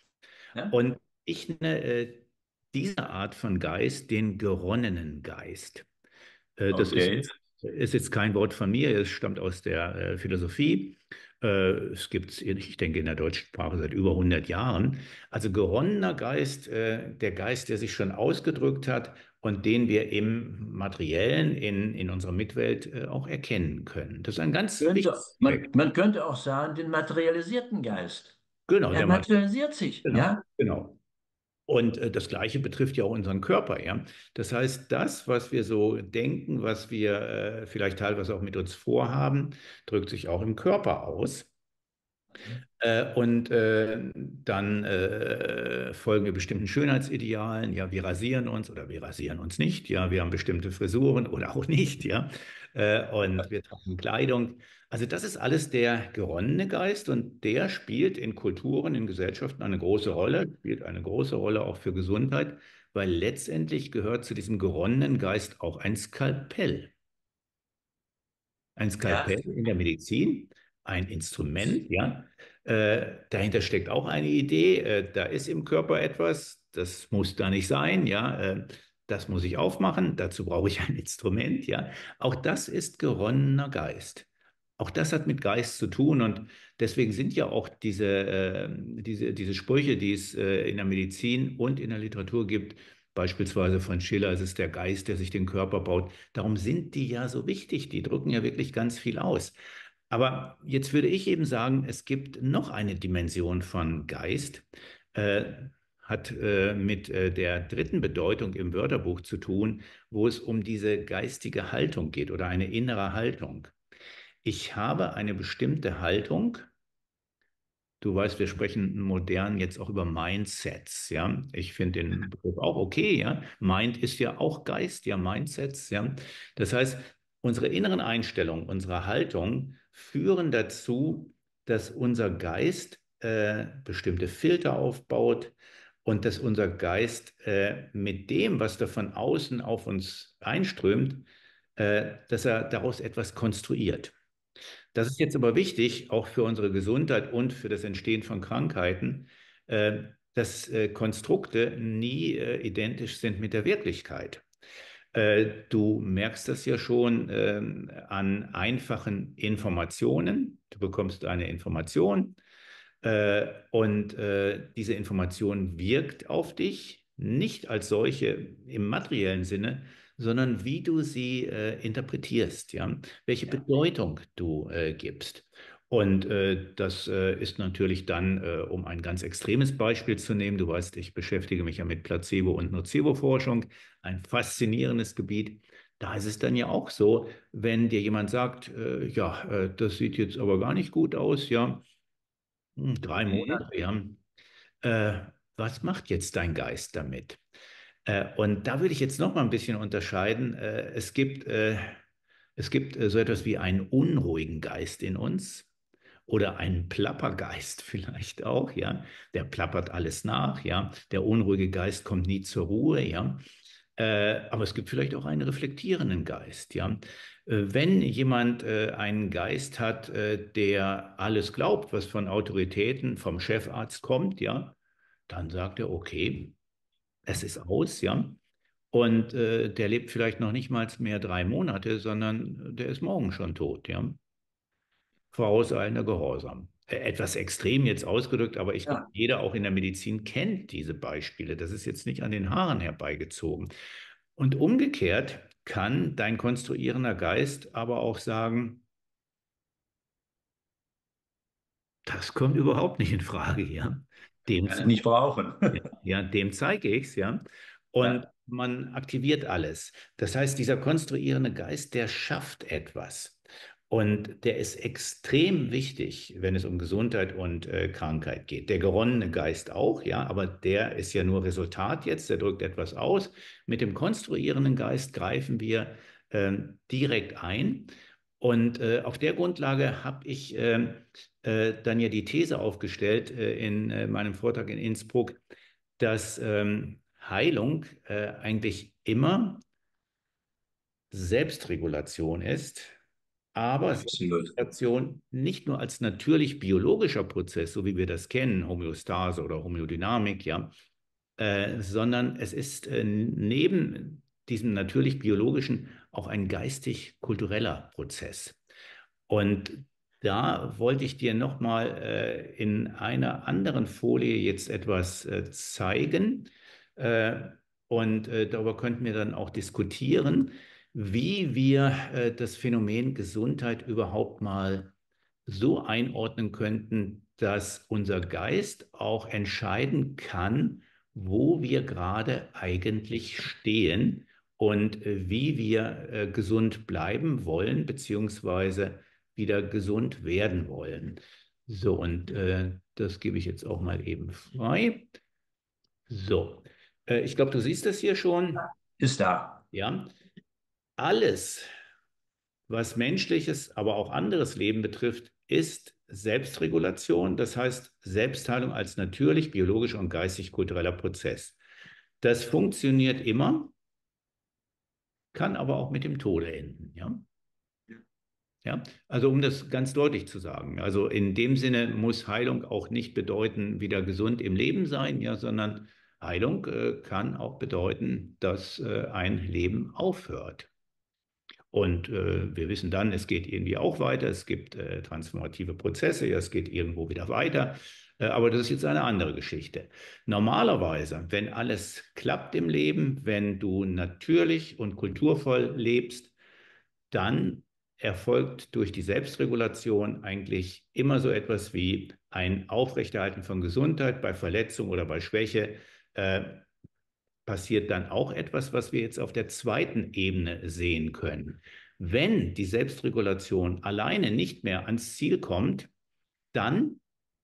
S1: Ja?
S2: Und ich nenne äh, diese Art von Geist den geronnenen Geist. Äh, das ist
S1: Okay.
S2: jetzt, ist jetzt kein Wort von mir, es stammt aus der äh, Philosophie. Äh, es gibt es, ich denke, in der deutschen Sprache seit über hundert Jahren. Also geronnener Geist, äh, der Geist, der sich schon ausgedrückt hat und den wir im Materiellen, in, in unserer Mitwelt äh, auch erkennen können. Das ist ein ganz wichtiger
S1: Könnte, man,
S2: Aspekt.
S1: man könnte auch sagen, den materialisierten Geist.
S2: Genau,
S1: Er
S2: der Mann.
S1: materialisiert sich,
S2: Genau,
S1: ja?
S2: genau. Und äh, das Gleiche betrifft ja auch unseren Körper, ja. Das heißt, das, was wir so denken, was wir äh, vielleicht teilweise auch mit uns vorhaben, drückt sich auch im Körper aus. Äh, und äh, dann äh, folgen wir bestimmten Schönheitsidealen. Ja, wir rasieren uns oder wir rasieren uns nicht. Ja, wir haben bestimmte Frisuren oder auch nicht. Ja, äh, und wir tragen Kleidung. Also das ist alles der geronnene Geist und der spielt in Kulturen, in Gesellschaften eine große Rolle, spielt eine große Rolle auch für Gesundheit, weil letztendlich gehört zu diesem geronnenen Geist auch ein Skalpell. Ein
S1: Ja.
S2: Skalpell in der Medizin, ein Instrument, ja. Äh, dahinter steckt auch eine Idee. Äh, da ist im Körper etwas, das muss da nicht sein, ja. Äh, das muss ich aufmachen. Dazu brauche ich ein Instrument, ja. Auch das ist geronnener Geist. Auch das hat mit Geist zu tun und deswegen sind ja auch diese, äh, diese, diese Sprüche, die es äh, in der Medizin und in der Literatur gibt, beispielsweise von Schiller, es ist der Geist, der sich den Körper baut. Darum sind die ja so wichtig. Die drücken ja wirklich ganz viel aus. Aber jetzt würde ich eben sagen, es gibt noch eine Dimension von Geist, äh, hat äh, mit äh, der dritten Bedeutung im Wörterbuch zu tun, wo es um diese geistige Haltung geht oder eine innere Haltung. Ich habe eine bestimmte Haltung. Du weißt, wir sprechen modern jetzt auch über Mindsets, ja. Ich finde den Begriff auch okay, ja. Mind ist ja auch Geist, ja, Mindsets, ja. Das heißt, unsere inneren Einstellungen, unsere Haltung führen dazu, dass unser Geist äh, bestimmte Filter aufbaut und dass unser Geist äh, mit dem, was da von außen auf uns einströmt, äh, dass er daraus etwas konstruiert. Das ist jetzt aber wichtig, auch für unsere Gesundheit und für das Entstehen von Krankheiten, äh, dass äh, Konstrukte nie äh, identisch sind mit der Wirklichkeit. Äh, du merkst das ja schon ähm, an einfachen Informationen. Du bekommst eine Information äh, und äh, diese Information wirkt auf dich, nicht als solche im materiellen Sinne, sondern wie du sie äh, interpretierst, ja, welche
S1: Ja.
S2: Bedeutung du äh, gibst. Und äh, das äh, ist natürlich dann, äh, um ein ganz extremes Beispiel zu nehmen, du weißt, ich beschäftige mich ja mit Placebo- und Nocebo-Forschung, ein faszinierendes Gebiet. Da ist es dann ja auch so, wenn dir jemand sagt, äh, ja, äh, das sieht jetzt aber gar nicht gut aus, ja, hm, drei Monate,
S1: Mhm.
S2: ja. Äh, was macht jetzt dein Geist damit? Äh, und da würde ich jetzt noch mal ein bisschen unterscheiden. Äh, es gibt, äh, es gibt äh, so etwas wie einen unruhigen Geist in uns oder einen Plappergeist vielleicht auch, ja. Der plappert alles nach, ja. Der unruhige Geist kommt nie zur Ruhe, ja. Äh, aber es gibt vielleicht auch einen reflektierenden Geist, ja. Äh, Wenn jemand äh, einen Geist hat, äh, der alles glaubt, was von Autoritäten, vom Chefarzt kommt, ja, dann sagt er, okay, es ist aus, ja. Und äh, der lebt vielleicht noch nicht mal mehr drei Monate, sondern der ist morgen schon tot, ja. Vorauseilender Gehorsam. Äh, Etwas extrem jetzt ausgedrückt, aber ich glaube,
S1: Ja.
S2: jeder auch in der Medizin kennt diese Beispiele. Das ist jetzt nicht an den Haaren herbeigezogen. Und umgekehrt kann dein konstruierender Geist aber auch sagen, das kommt überhaupt nicht in Frage, ja. Dem
S1: Kann ich nicht brauchen.
S2: Ja, ja, dem zeige ich es, ja. Und
S1: Ja.
S2: man aktiviert alles. Das heißt, dieser konstruierende Geist, der schafft etwas. Und der ist extrem wichtig, wenn es um Gesundheit und äh, Krankheit geht. Der geronnene Geist auch, ja, aber der ist ja nur Resultat jetzt, der drückt etwas aus. Mit dem konstruierenden Geist greifen wir ähm, direkt ein. Und äh, auf der Grundlage habe ich ähm, äh, dann ja die These aufgestellt äh, in äh, meinem Vortrag in Innsbruck, dass ähm, Heilung äh, eigentlich immer Selbstregulation ist aber
S1: Absolut.
S2: Selbstregulation nicht nur als natürlich biologischer Prozess, so wie wir das kennen, Homöostase oder Homöodynamik, ja, äh, sondern es ist äh, neben diesem natürlich biologischen auch ein geistig-kultureller Prozess. Und da wollte ich dir nochmal äh, in einer anderen Folie jetzt etwas äh, zeigen. Äh, und äh, darüber könnten wir dann auch diskutieren, wie wir äh, das Phänomen Gesundheit überhaupt mal so einordnen könnten, dass unser Geist auch entscheiden kann, wo wir gerade eigentlich stehen und äh, wie wir äh, gesund bleiben wollen, beziehungsweise wieder gesund werden wollen. So, und äh, das gebe ich jetzt auch mal eben frei. So, äh, ich glaube, du siehst das hier schon.
S1: Ist da.
S2: Ja, alles, was menschliches, aber auch anderes Leben betrifft, ist Selbstregulation, das heißt Selbstheilung als natürlich, biologischer und geistig-kultureller Prozess. Das funktioniert immer, kann aber auch mit dem Tode enden. Ja? Ja, also um das ganz deutlich zu sagen, also in dem Sinne muss Heilung auch nicht bedeuten, wieder gesund im Leben sein, ja, sondern Heilung äh, kann auch bedeuten, dass äh, ein Leben aufhört. Und äh, wir wissen dann, es geht irgendwie auch weiter, es gibt äh, transformative Prozesse, ja, es geht irgendwo wieder weiter. Äh, aber das ist jetzt eine andere Geschichte. Normalerweise, wenn alles klappt im Leben, wenn du natürlich und kulturvoll lebst, dann erfolgt durch die Selbstregulation eigentlich immer so etwas wie ein Aufrechterhalten von Gesundheit bei Verletzung oder bei Schwäche. Äh, passiert dann auch etwas, was wir jetzt auf der zweiten Ebene sehen können. Wenn die Selbstregulation alleine nicht mehr ans Ziel kommt, dann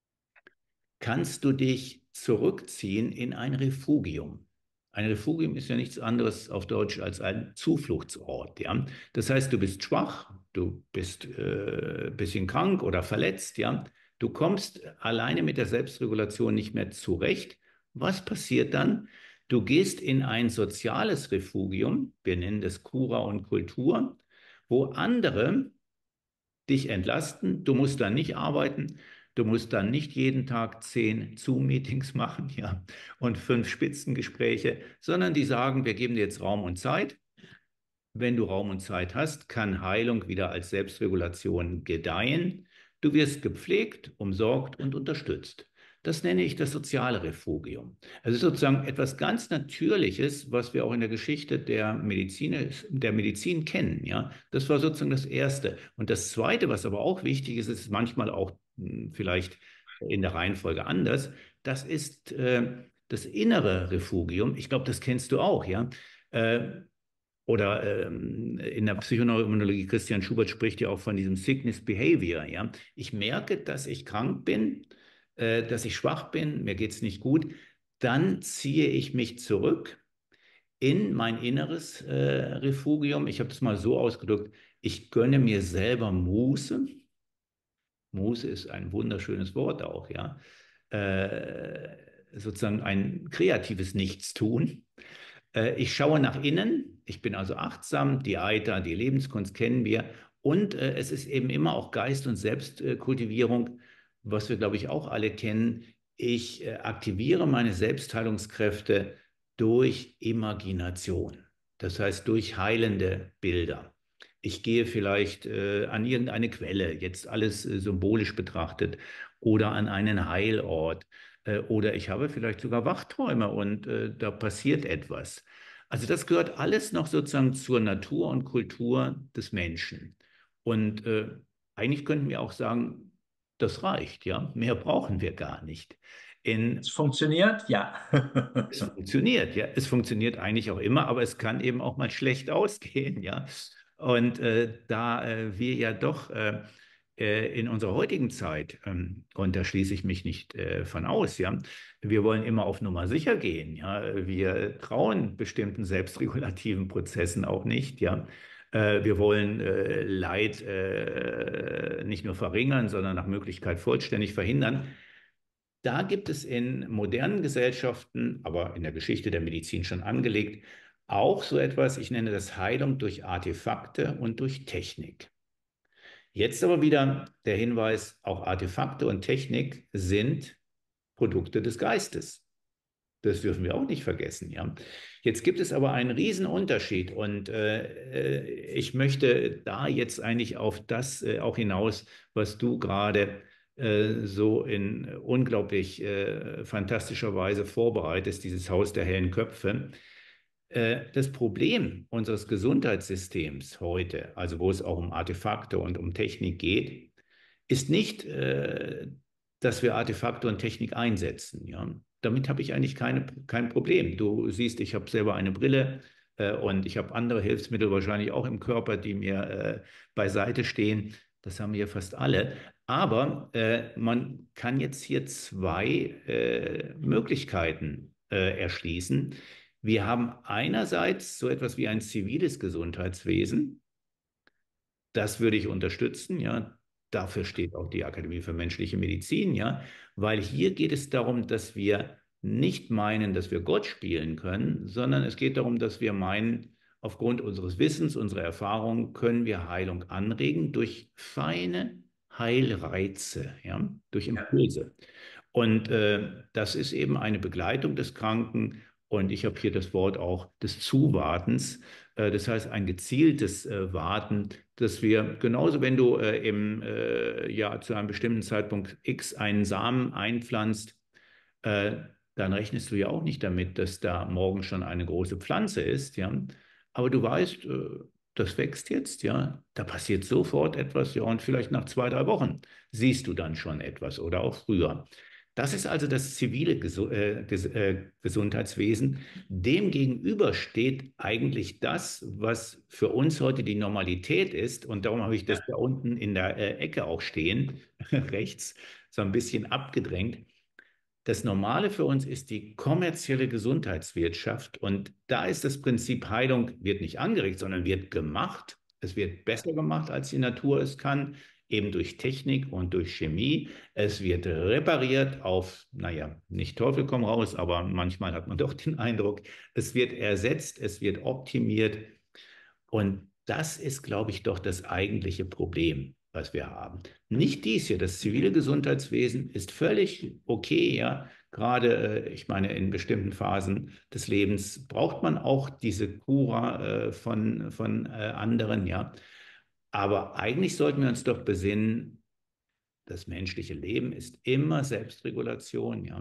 S2: kannst du dich zurückziehen in ein Refugium. Ein Refugium ist ja nichts anderes auf Deutsch als ein Zufluchtsort. Ja? Das heißt, du bist schwach, du bist äh, ein bisschen krank oder verletzt. Ja? Du kommst alleine mit der Selbstregulation nicht mehr zurecht. Was passiert dann? Du gehst in ein soziales Refugium, wir nennen das Cura und Kultur, wo andere dich entlasten. Du musst dann nicht arbeiten. Du musst dann nicht jeden Tag zehn Zoom-Meetings machen, ja, und fünf Spitzengespräche, sondern die sagen, wir geben dir jetzt Raum und Zeit. Wenn du Raum und Zeit hast, kann Heilung wieder als Selbstregulation gedeihen. Du wirst gepflegt, umsorgt und unterstützt. Das nenne ich das soziale Refugium. Also sozusagen etwas ganz Natürliches, was wir auch in der Geschichte der Medizin, der Medizin kennen. Ja, das war sozusagen das Erste. Und das Zweite, was aber auch wichtig ist, ist manchmal auch hm, vielleicht in der Reihenfolge anders. Das ist äh, das innere Refugium. Ich glaube, das kennst du auch, ja. Äh, oder ähm, in der Psychoneuroimmunologie, Christian Schubert spricht ja auch von diesem Sickness Behavior. Ja? Ich merke, dass ich krank bin, äh, dass ich schwach bin, mir geht es nicht gut. Dann ziehe ich mich zurück in mein inneres äh, Refugium. Ich habe das mal so ausgedrückt, ich gönne mir selber Muße. Muße ist ein wunderschönes Wort auch, ja. Äh, sozusagen ein kreatives Nichtstun. Äh, ich schaue nach innen, ich bin also achtsam, die Eiter, die Lebenskunst kennen wir und äh, es ist eben immer auch Geist- und Selbstkultivierung, was wir, glaube ich, auch alle kennen. Ich äh, aktiviere meine Selbstheilungskräfte durch Imagination, das heißt durch heilende Bilder. Ich gehe vielleicht äh, an irgendeine Quelle, jetzt alles äh, symbolisch betrachtet, oder an einen Heilort. Äh, oder ich habe vielleicht sogar Wachträume und äh, da passiert etwas. Also das gehört alles noch sozusagen zur Natur und Kultur des Menschen. Und äh, eigentlich könnten wir auch sagen, das reicht, ja. Mehr brauchen wir gar nicht.
S1: Es
S2: In
S1: funktioniert? Ja.
S2: es funktioniert, ja. Es funktioniert eigentlich auch immer, aber es kann eben auch mal schlecht ausgehen, ja. Und äh, da äh, wir ja doch äh, äh, in unserer heutigen Zeit, ähm, und da schließe ich mich nicht äh, von aus, ja, wir wollen immer auf Nummer sicher gehen, ja. Wir trauen bestimmten selbstregulativen Prozessen auch nicht, ja. Äh, wir wollen äh, Leid äh, nicht nur verringern, sondern nach Möglichkeit vollständig verhindern. Da gibt es in modernen Gesellschaften, aber in der Geschichte der Medizin schon angelegt, auch so etwas, ich nenne das Heilung durch Artefakte und durch Technik. Jetzt aber wieder der Hinweis, auch Artefakte und Technik sind Produkte des Geistes. Das dürfen wir auch nicht vergessen, ja. Jetzt gibt es aber einen riesen Unterschied und äh, ich möchte da jetzt eigentlich auf das äh, auch hinaus, was du gerade äh, so in unglaublich äh, fantastischer Weise vorbereitest, dieses Haus der hellen Köpfe. Äh, das Problem unseres Gesundheitssystems heute, also wo es auch um Artefakte und um Technik geht, ist nicht, äh, dass wir Artefakte und Technik einsetzen. Ja? Damit habe ich eigentlich keine, kein Problem. Du siehst, ich habe selber eine Brille äh, und ich habe andere Hilfsmittel wahrscheinlich auch im Körper, die mir äh, beiseite stehen. Das haben wir fast alle. Aber äh, man kann jetzt hier zwei äh, Möglichkeiten äh, erschließen. Wir haben einerseits so etwas wie ein ziviles Gesundheitswesen. Das würde ich unterstützen, ja. Dafür steht auch die Akademie für menschliche Medizin, ja, weil hier geht es darum, dass wir nicht meinen, dass wir Gott spielen können, sondern es geht darum, dass wir meinen, aufgrund unseres Wissens, unserer Erfahrung können wir Heilung anregen durch feine Heilreize, ja, durch
S1: Ja.
S2: Impulse. Und äh, das ist eben eine Begleitung des Kranken. Und ich habe hier das Wort auch des Zuwartens. Äh, das heißt, ein gezieltes äh, Warten, dass wir, genauso wenn du äh, im, äh, ja, zu einem bestimmten Zeitpunkt X einen Samen einpflanzt, äh, dann rechnest du ja auch nicht damit, dass da morgen schon eine große Pflanze ist, ja. Aber du weißt, äh, das wächst jetzt, ja. Da passiert sofort etwas, ja, und vielleicht nach zwei, drei Wochen siehst du dann schon etwas oder auch früher. Das ist also das zivile Gesu äh, Ges äh, Gesundheitswesen. Demgegenüber steht eigentlich das, was für uns heute die Normalität ist. Und darum habe ich das
S1: Ja.
S2: da unten in der äh, Ecke auch stehen, rechts, so ein bisschen abgedrängt. Das Normale für uns ist die kommerzielle Gesundheitswirtschaft. Und da ist das Prinzip Heilung wird nicht angeregt, sondern wird gemacht. Es wird besser gemacht, als die Natur es kann, eben durch Technik und durch Chemie. Es wird repariert auf, naja, nicht Teufel komm raus, aber manchmal hat man doch den Eindruck, es wird ersetzt, es wird optimiert. Und das ist, glaube ich, doch das eigentliche Problem, was wir haben. Nicht dies hier, das zivile Gesundheitswesen ist völlig okay, ja. Gerade, äh, ich meine, in bestimmten Phasen des Lebens braucht man auch diese Cura äh, von, von äh, anderen, ja. Aber eigentlich sollten wir uns doch besinnen, das menschliche Leben ist immer Selbstregulation, ja.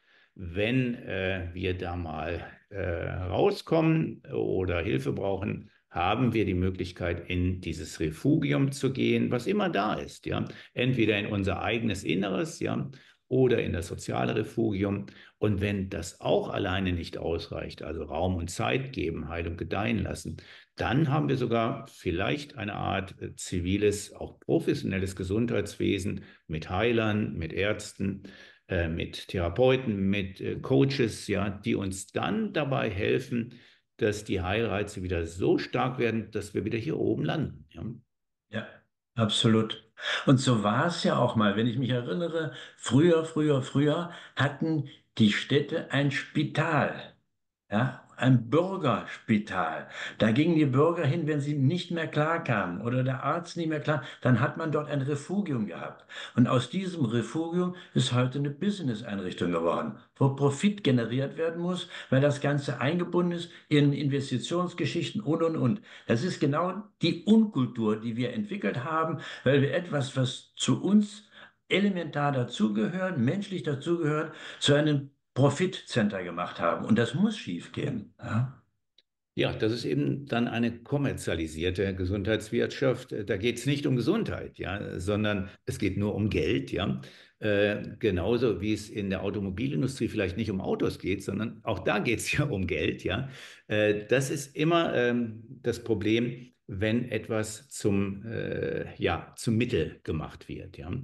S2: Wenn äh, wir da mal äh, rauskommen oder Hilfe brauchen, haben wir die Möglichkeit, in dieses Refugium zu gehen, was immer da ist, ja. Entweder in unser eigenes Inneres, ja, oder in das soziale Refugium. Und wenn das auch alleine nicht ausreicht, also Raum und Zeit geben, Heilung gedeihen lassen, dann haben wir sogar vielleicht eine Art äh, ziviles, auch professionelles Gesundheitswesen mit Heilern, mit Ärzten, äh, mit Therapeuten, mit äh, Coaches, ja, die uns dann dabei helfen, dass die Heilreize wieder so stark werden, dass wir wieder hier oben landen. Ja.
S1: Ja, absolut. Und so war es ja auch mal, wenn ich mich erinnere, früher, früher, früher hatten die Städte ein Spital. Ja, ein Bürgerspital. Da gingen die Bürger hin, wenn sie nicht mehr klarkamen oder der Arzt nicht mehr klar, dann hat man dort ein Refugium gehabt. Und aus diesem Refugium ist heute eine Business-Einrichtung geworden, wo Profit generiert werden muss, weil das Ganze eingebunden ist in Investitionsgeschichten und, und, und. Das ist genau die Unkultur, die wir entwickelt haben, weil wir etwas, was zu uns elementar dazugehört, menschlich dazugehört, zu einem Profitcenter gemacht haben. Und das muss schief gehen. Ja,
S2: Ja, das ist eben dann eine kommerzialisierte Gesundheitswirtschaft. Da geht es nicht um Gesundheit, ja, sondern es geht nur um Geld, ja. Äh, genauso wie es in der Automobilindustrie vielleicht nicht um Autos geht, sondern auch da geht es ja um Geld, ja. Äh, das ist immer ähm, das Problem, wenn etwas zum, äh, ja, zum Mittel gemacht wird, ja.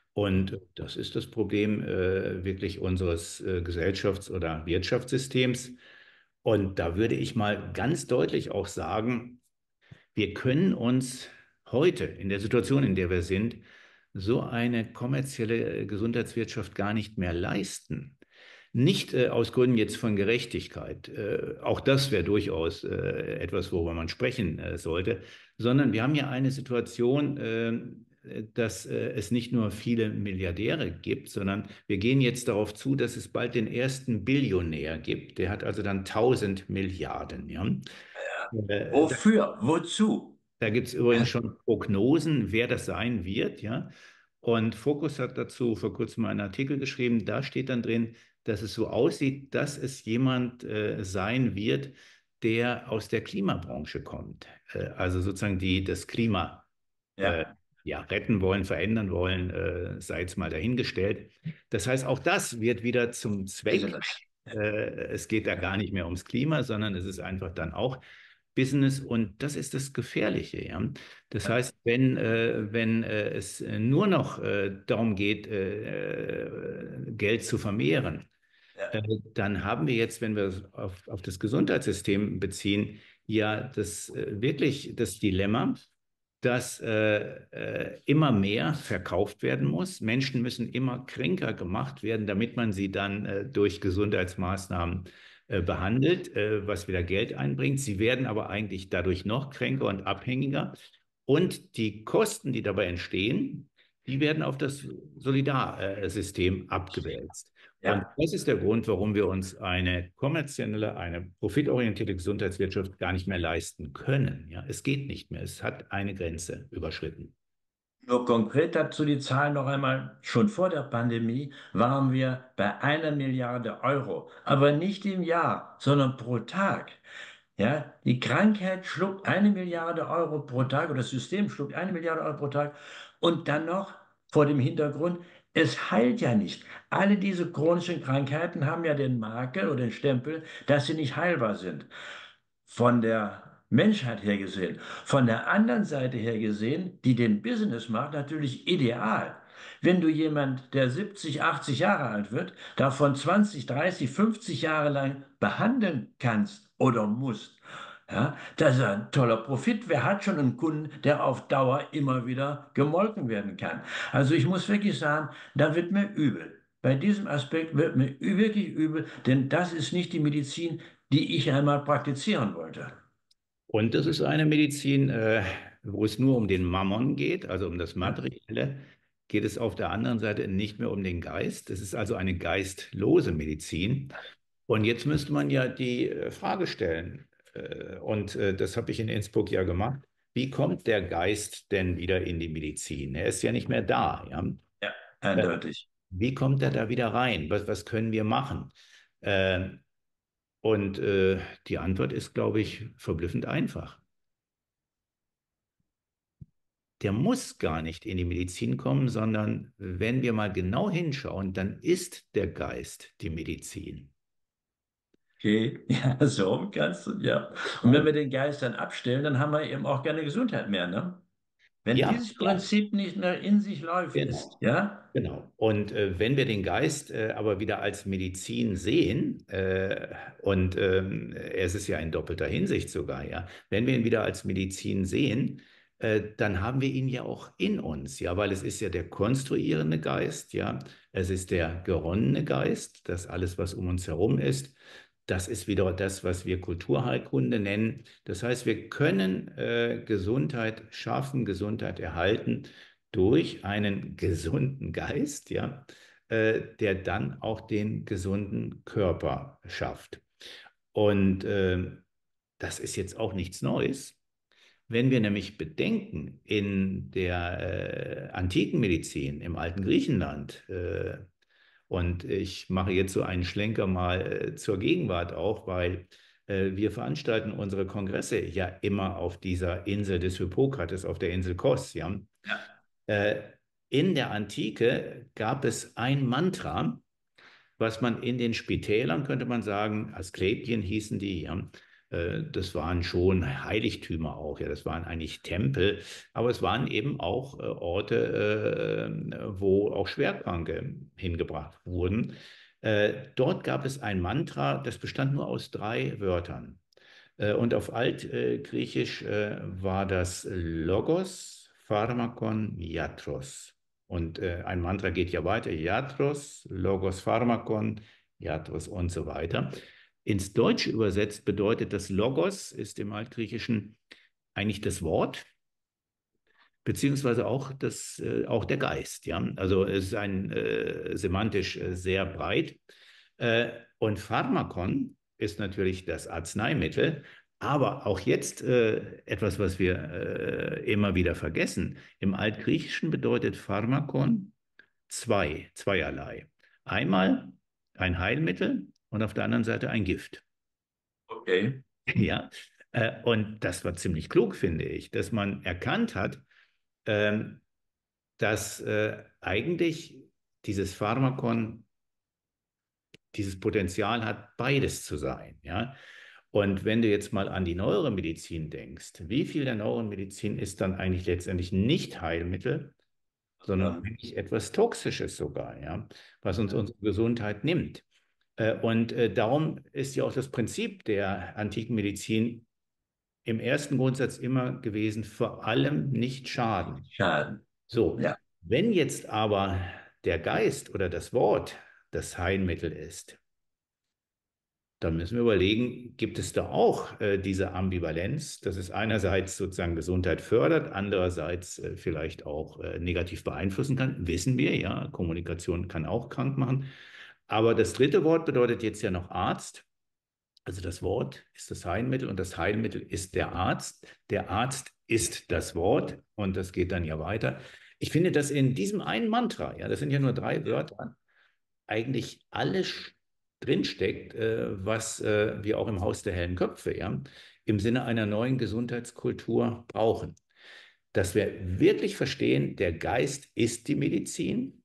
S2: Und das ist das Problem äh, wirklich unseres äh, Gesellschafts- oder Wirtschaftssystems. Und da würde ich mal ganz deutlich auch sagen, wir können uns heute in der Situation, in der wir sind, so eine kommerzielle Gesundheitswirtschaft gar nicht mehr leisten. Nicht äh, aus Gründen jetzt von Gerechtigkeit, äh, auch das wäre durchaus äh, etwas, worüber man sprechen äh, sollte, sondern wir haben ja eine Situation, äh, dass äh, es nicht nur viele Milliardäre gibt, sondern wir gehen jetzt darauf zu, dass es bald den ersten Billionär gibt. Der hat also dann tausend Milliarden. Ja? Äh, da
S1: Wofür? Wozu?
S2: da gibt es übrigens schon Prognosen, wer das sein wird. Ja? Und Focus hat dazu vor kurzem einen Artikel geschrieben. Da steht dann drin, dass es so aussieht, dass es jemand äh, sein wird, der aus der Klimabranche kommt. Äh, also sozusagen die das Klima äh,
S1: Ja,
S2: ja, retten wollen, verändern wollen, äh, sei jetzt mal dahingestellt. Das heißt, auch das wird wieder zum Zweck.
S1: Business.
S2: Äh, es geht da gar nicht mehr ums Klima, sondern es ist einfach dann auch Business und das ist das Gefährliche. Ja? Das
S1: Ja,
S2: heißt, wenn, äh, wenn äh, es nur noch äh, darum geht, äh, äh, Geld zu vermehren, äh,
S1: ja,
S2: dann haben wir jetzt, wenn wir es auf, auf das Gesundheitssystem beziehen, ja das äh, wirklich das Dilemma, dass äh, äh, immer mehr verkauft werden muss. Menschen müssen immer kränker gemacht werden, damit man sie dann äh, durch Gesundheitsmaßnahmen äh, behandelt, äh, was wieder Geld einbringt. Sie werden aber eigentlich dadurch noch kränker und abhängiger. Und die Kosten, die dabei entstehen, die werden auf das Solidarsystem abgewälzt. Und
S1: ja.
S2: das ist der Grund, warum wir uns eine kommerzielle, eine profitorientierte Gesundheitswirtschaft gar nicht mehr leisten können. Ja, es geht nicht mehr. Es hat eine Grenze überschritten.
S1: Nur konkret dazu die Zahlen noch einmal. Schon vor der Pandemie waren wir bei einer Milliarde Euro, aber nicht im Jahr, sondern pro Tag. Ja, die Krankheit schluckt eine Milliarde Euro pro Tag oder das System schluckt eine Milliarde Euro pro Tag und dann noch vor dem Hintergrund, es heilt ja nicht. Alle diese chronischen Krankheiten haben ja den Makel oder den Stempel, dass sie nicht heilbar sind. Von der Menschheit her gesehen. Von der anderen Seite her gesehen, die den Business macht, natürlich ideal. Wenn du jemand, der siebzig, achtzig Jahre alt wird, davon zwanzig, dreißig, fünfzig Jahre lang behandeln kannst oder musst, ja, das ist ein toller Profit. Wer hat schon einen Kunden, der auf Dauer immer wieder gemolken werden kann? Also ich muss wirklich sagen, da wird mir übel. Bei diesem Aspekt wird mir ü- wirklich übel, denn das ist nicht die Medizin, die ich einmal praktizieren wollte.
S2: Und das ist eine Medizin, äh, wo es nur um den Mammon geht, also um das
S1: Ja,
S2: Materielle, geht es auf der anderen Seite nicht mehr um den Geist. Es ist also eine geistlose Medizin. Und jetzt müsste man ja die äh, Frage stellen, äh, und äh, das habe ich in Innsbruck ja gemacht, wie kommt der Geist denn wieder in die Medizin? Er ist ja nicht mehr da, ja?
S1: ja,
S2: Äh,
S1: eindeutig.
S2: Wie kommt er da wieder rein? Was, was können wir machen? Äh, und äh, die Antwort ist, glaube ich, verblüffend einfach. Der muss gar nicht in die Medizin kommen, sondern wenn wir mal genau hinschauen, dann ist der Geist die Medizin.
S1: Okay, ja, so kannst du, ja. Und wenn wir den Geist dann abstellen, dann haben wir eben auch keine Gesundheit mehr, ne? Wenn
S2: Ja,
S1: dieses
S2: ja,
S1: Prinzip nicht mehr in sich läuft, ist,
S2: genau.
S1: ja,
S2: Genau. Und äh, wenn wir den Geist äh, aber wieder als Medizin sehen, äh, und ähm, es ist ja in doppelter Hinsicht sogar, ja, wenn wir ihn wieder als Medizin sehen, äh, dann haben wir ihn ja auch in uns, ja, weil es ist ja der konstruierende Geist, ja, es ist der geronnene Geist, das alles, was um uns herum ist. Das ist wieder das, was wir Kulturheilkunde nennen. Das heißt, wir können äh, Gesundheit schaffen, Gesundheit erhalten durch einen gesunden Geist, ja, äh, der dann auch den gesunden Körper schafft. Und äh, das ist jetzt auch nichts Neues. Wenn wir nämlich bedenken, in der äh, antiken Medizin, im alten Griechenland, äh, und ich mache jetzt so einen Schlenker mal äh, zur Gegenwart auch, weil äh, wir veranstalten unsere Kongresse ja immer auf dieser Insel des Hippokrates, auf der Insel Kos, ja.
S1: ja,
S2: Äh, in der Antike gab es ein Mantra, was man in den Spitälern, könnte man sagen, Asklepien hießen die, ja. Äh, Das waren schon Heiligtümer auch, ja, das waren eigentlich Tempel, aber es waren eben auch äh, Orte, äh, wo auch Schwerkranke hingebracht wurden. Äh, Dort gab es ein Mantra, das bestand nur aus drei Wörtern. Äh, Und auf Altgriechisch äh, war das Logos, Pharmakon, Iatros. Und äh, ein Mantra geht ja weiter, Iatros, Logos, Pharmakon, Iatros und so weiter. Ins Deutsche übersetzt bedeutet das Logos, ist im Altgriechischen eigentlich das Wort. beziehungsweise auch, das, äh, auch der Geist. Ja? Also es ist ein äh, semantisch äh, sehr breit. Äh, und Pharmakon ist natürlich das Arzneimittel, aber auch jetzt äh, etwas, was wir äh, immer wieder vergessen. Im Altgriechischen bedeutet Pharmakon zwei, zweierlei. Einmal ein Heilmittel und auf der anderen Seite ein Gift.
S1: Okay.
S2: Ja, äh, und das war ziemlich klug, finde ich, dass man erkannt hat, ähm, dass äh, eigentlich dieses Pharmakon dieses Potenzial hat, beides zu sein. Ja? Und wenn du jetzt mal an die Neuromedizin denkst, wie viel der Neuromedizin ist dann eigentlich letztendlich nicht Heilmittel, sondern
S1: Ähm,
S2: eigentlich etwas Toxisches sogar, ja, was uns
S1: ja.
S2: unsere Gesundheit nimmt. Äh, Und äh, darum ist ja auch das Prinzip der antiken Medizin im ersten Grundsatz immer gewesen, vor allem nicht schaden.
S1: Schaden.
S2: So,
S1: Ja.
S2: wenn jetzt aber der Geist oder das Wort das Heilmittel ist, dann müssen wir überlegen, gibt es da auch äh, diese Ambivalenz, dass es einerseits sozusagen Gesundheit fördert, andererseits äh, vielleicht auch äh, negativ beeinflussen kann? Wissen wir, ja, Kommunikation kann auch krank machen. Aber das dritte Wort bedeutet jetzt ja noch Arzt. Also das Wort ist das Heilmittel und das Heilmittel ist der Arzt. Der Arzt ist das Wort und das geht dann ja weiter. Ich finde, dass in diesem einen Mantra, ja, das sind ja nur drei Wörter, eigentlich alles drinsteckt, äh, was äh, wir auch im Haus der hellen Köpfe, ja, im Sinne einer neuen Gesundheitskultur brauchen. Dass wir wirklich verstehen, der Geist ist die Medizin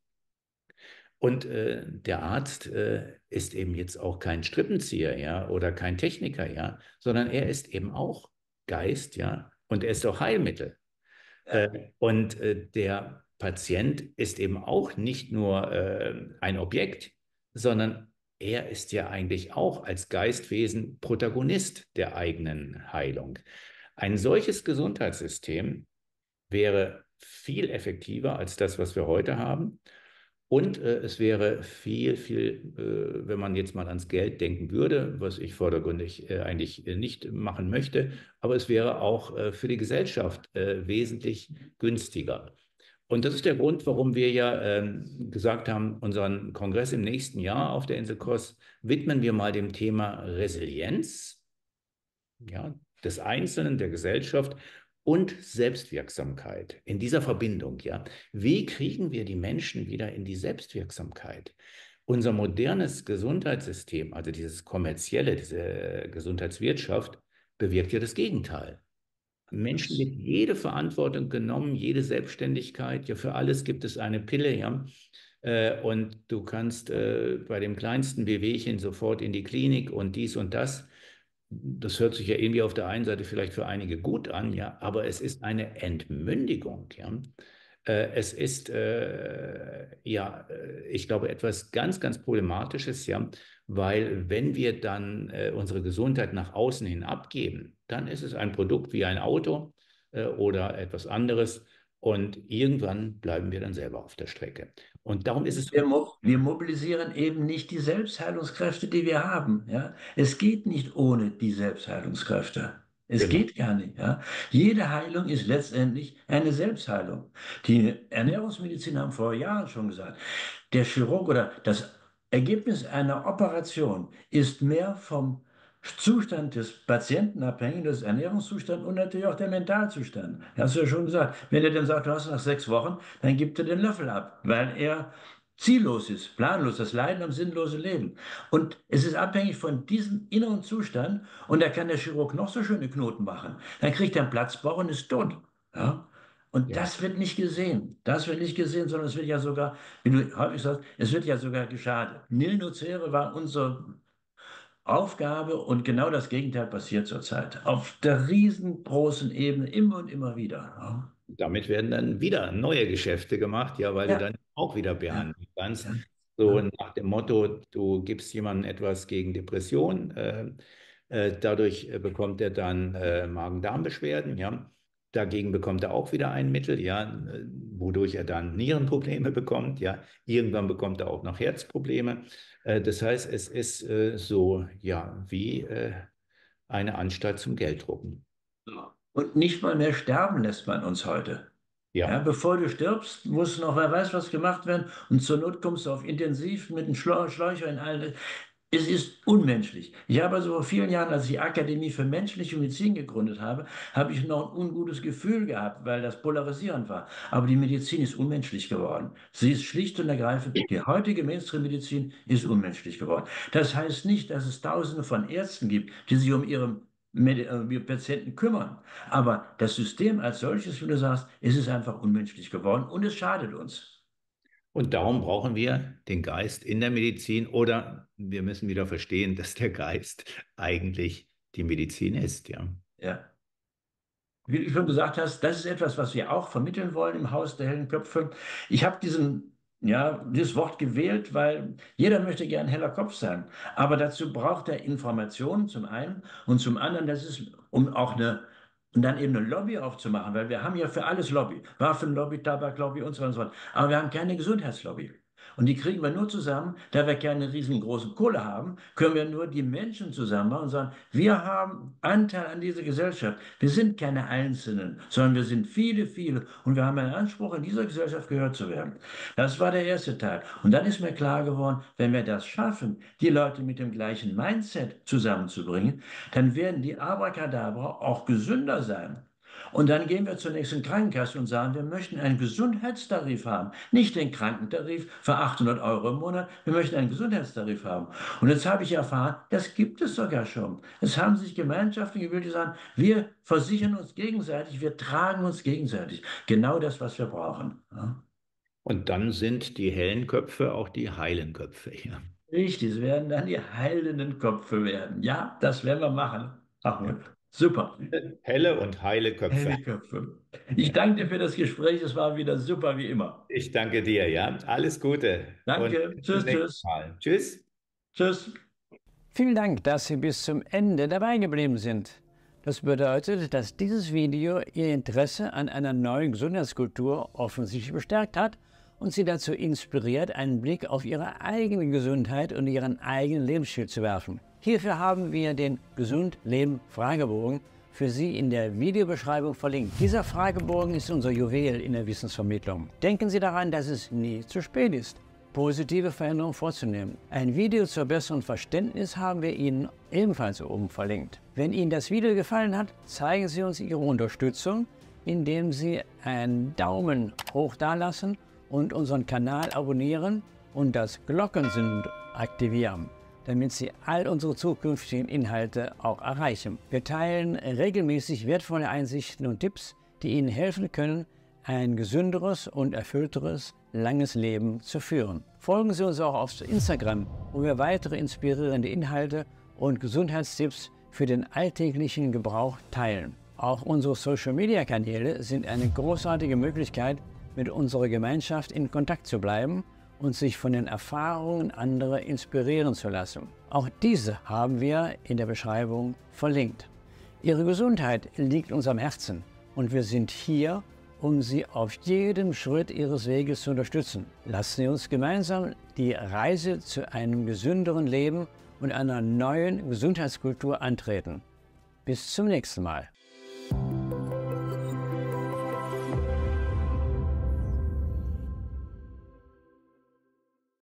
S2: und äh, der Arzt äh, ist eben jetzt auch kein Strippenzieher, ja, oder kein Techniker, ja, sondern er ist eben auch Geist, ja, und er ist auch Heilmittel.
S1: Ja.
S2: Äh, und äh, der Patient ist eben auch nicht nur äh, ein Objekt, sondern er ist ja eigentlich auch als Geistwesen Protagonist der eigenen Heilung. Ein solches Gesundheitssystem wäre viel effektiver als das, was wir heute haben. Und äh, es wäre viel, viel, äh, wenn man jetzt mal ans Geld denken würde, was ich vordergründig äh, eigentlich äh, nicht machen möchte, aber es wäre auch äh, für die Gesellschaft äh, wesentlich günstiger. Und das ist der Grund, warum wir ja ähm, gesagt haben, unseren Kongress im nächsten Jahr auf der Insel Kos widmen wir mal dem Thema Resilienz, ja, des Einzelnen, der Gesellschaft und Selbstwirksamkeit in dieser Verbindung, ja. Wie kriegen wir die Menschen wieder in die Selbstwirksamkeit? Unser modernes Gesundheitssystem, also dieses kommerzielle, diese Gesundheitswirtschaft, bewirkt ja das Gegenteil. Menschen
S1: Das,
S2: wird jede Verantwortung genommen, jede Selbstständigkeit. Ja, für alles gibt es eine Pille, ja. Äh, Und du kannst äh, bei dem kleinsten Wehwehchen sofort in die Klinik und dies und das. Das hört sich ja irgendwie auf der einen Seite vielleicht für einige gut an, ja, aber es ist eine Entmündigung, ja. Äh, Es ist, äh, ja, äh, ich glaube, etwas ganz, ganz Problematisches, ja, weil wenn wir dann äh, unsere Gesundheit nach außen hin abgeben, dann ist es ein Produkt wie ein Auto äh, oder etwas anderes und irgendwann bleiben wir dann selber auf der Strecke. Und darum ist es so,
S1: wir, mo wir mobilisieren eben nicht die Selbstheilungskräfte, die wir haben. Ja? Es geht nicht ohne die Selbstheilungskräfte. Es
S2: genau,
S1: geht gar nicht. Ja? Jede Heilung ist letztendlich eine Selbstheilung. Die Ernährungsmediziner haben vor Jahren schon gesagt, der Chirurg oder das Ergebnis einer Operation ist mehr vom Zustand des Patienten abhängig, des Ernährungszustands und natürlich auch der Mentalzustand. Hast du ja schon gesagt. Wenn er dann sagt, du hast nach sechs Wochen, dann gibt er den Löffel ab, weil er ziellos ist, planlos, das Leiden am sinnlosen Leben. Und es ist abhängig von diesem inneren Zustand und da kann der Chirurg noch so schöne Knoten machen. Dann kriegt er einen Platzbauch und ist tot. Ja? Und
S2: ja.
S1: das wird nicht gesehen. Das wird nicht gesehen, sondern es wird ja sogar, wie du häufig sagst, es wird ja sogar geschadet. Nil nocere war unsere Aufgabe und genau das Gegenteil passiert zurzeit. Auf der riesengroßen Ebene immer und immer wieder.
S2: Damit werden dann wieder neue Geschäfte gemacht, ja, weil du
S1: Ja,
S2: dann auch wieder
S1: ja,
S2: behandeln kannst.
S1: ja,
S2: So
S1: ja.
S2: nach dem Motto, du gibst jemandem etwas gegen Depression, äh, äh, dadurch äh, bekommt er dann äh, Magen-Darm-Beschwerden, ja. Dagegen bekommt er auch wieder ein Mittel, ja, äh, wodurch er dann Nierenprobleme bekommt, ja. Irgendwann bekommt er auch noch Herzprobleme. Äh, das heißt, es ist äh, so, ja, wie äh, eine Anstalt zum Gelddrucken.
S1: Ja. Und nicht mal mehr sterben lässt man uns heute. Ja,
S2: Ja.
S1: bevor du stirbst, muss noch wer weiß was gemacht werden und zur Not kommst du auf Intensiv mit einem Schleu- Schläucher in alle. Es ist unmenschlich. Ich habe also vor vielen Jahren, als ich die Akademie für menschliche Medizin gegründet habe, habe ich noch ein ungutes Gefühl gehabt, weil das polarisierend war. Aber die Medizin ist unmenschlich geworden. Sie ist schlicht und ergreifend, die heutige Mainstream-Medizin ist unmenschlich geworden. Das heißt nicht, dass es Tausende von Ärzten gibt, die sich um ihre Medi- äh, die Patienten kümmern. Aber das System als solches, wie du sagst, ist es einfach unmenschlich geworden und es schadet uns.
S2: Und darum brauchen wir den Geist in der Medizin oder wir müssen wieder verstehen, dass der Geist eigentlich die Medizin ist, ja.
S1: Ja. Wie du schon gesagt hast, das ist etwas, was wir auch vermitteln wollen im Haus der hellen Köpfe. Ich habe diesen, ja, dieses Wort gewählt, weil jeder möchte gern heller Kopf sein. Aber dazu braucht er Informationen zum einen und zum anderen, das ist, um auch eine, und dann eben eine Lobby aufzumachen, weil wir haben ja für alles Lobby. Waffenlobby, Tabaklobby und so weiter und so fort. Aber wir haben keine Gesundheitslobby. Und die kriegen wir nur zusammen, da wir keine riesengroße Kohle haben, können wir nur die Menschen zusammen machen und sagen, wir haben Anteil an dieser Gesellschaft. Wir sind keine Einzelnen, sondern wir sind viele, viele und wir haben einen Anspruch, in dieser Gesellschaft gehört zu werden. Das war der erste Teil. Und dann ist mir klar geworden, wenn wir das schaffen, die Leute mit dem gleichen Mindset zusammenzubringen, dann werden die Abracadabra auch gesünder sein. Und dann gehen wir zur nächsten Krankenkasse und sagen, wir möchten einen Gesundheitstarif haben. Nicht den Krankentarif für achthundert Euro im Monat, wir möchten einen Gesundheitstarif haben. Und jetzt habe ich erfahren, das gibt es sogar schon. Es haben sich Gemeinschaften gebildet, die sagen, wir versichern uns gegenseitig, wir tragen uns gegenseitig. Genau das, was wir brauchen. Ja.
S2: Und dann sind die hellen Köpfe auch die heilen Köpfe, ja.
S1: Richtig, es werden dann die heilenden Köpfe werden. Ja, das werden wir machen.
S2: Ja.
S1: Ahmed. Super.
S2: Helle und heile Köpfe.
S1: Helle Köpfe. Ich
S2: Ja.
S1: danke dir für das Gespräch. Es war wieder super wie immer.
S2: Ich danke dir, ja. Alles Gute und
S1: Danke.
S2: bis zum
S1: Tschüss,
S2: nächsten
S1: tschüss.
S2: Mal. Tschüss.
S1: Tschüss.
S3: Vielen Dank, dass Sie bis zum Ende dabei geblieben sind. Das bedeutet, dass dieses Video Ihr Interesse an einer neuen Gesundheitskultur offensichtlich bestärkt hat und Sie dazu inspiriert, einen Blick auf Ihre eigene Gesundheit und Ihren eigenen Lebensstil zu werfen. Hierfür haben wir den Gesund Leben Fragebogen für Sie in der Videobeschreibung verlinkt. Dieser Fragebogen ist unser Juwel in der Wissensvermittlung. Denken Sie daran, dass es nie zu spät ist, positive Veränderungen vorzunehmen. Ein Video zur besseren Verständnis haben wir Ihnen ebenfalls oben verlinkt. Wenn Ihnen das Video gefallen hat, zeigen Sie uns Ihre Unterstützung, indem Sie einen Daumen hoch dalassen und unseren Kanal abonnieren und das Glockensymbol aktivieren, damit Sie all unsere zukünftigen Inhalte auch erreichen. Wir teilen regelmäßig wertvolle Einsichten und Tipps, die Ihnen helfen können, ein gesünderes und erfüllteres, langes Leben zu führen. Folgen Sie uns auch auf Instagram, wo wir weitere inspirierende Inhalte und Gesundheitstipps für den alltäglichen Gebrauch teilen. Auch unsere Social-Media-Kanäle sind eine großartige Möglichkeit, mit unserer Gemeinschaft in Kontakt zu bleiben und sich von den Erfahrungen anderer inspirieren zu lassen. Auch diese haben wir in der Beschreibung verlinkt. Ihre Gesundheit liegt uns am Herzen und wir sind hier, um Sie auf jedem Schritt Ihres Weges zu unterstützen. Lassen Sie uns gemeinsam die Reise zu einem gesünderen Leben und einer neuen Gesundheitskultur antreten. Bis zum nächsten Mal.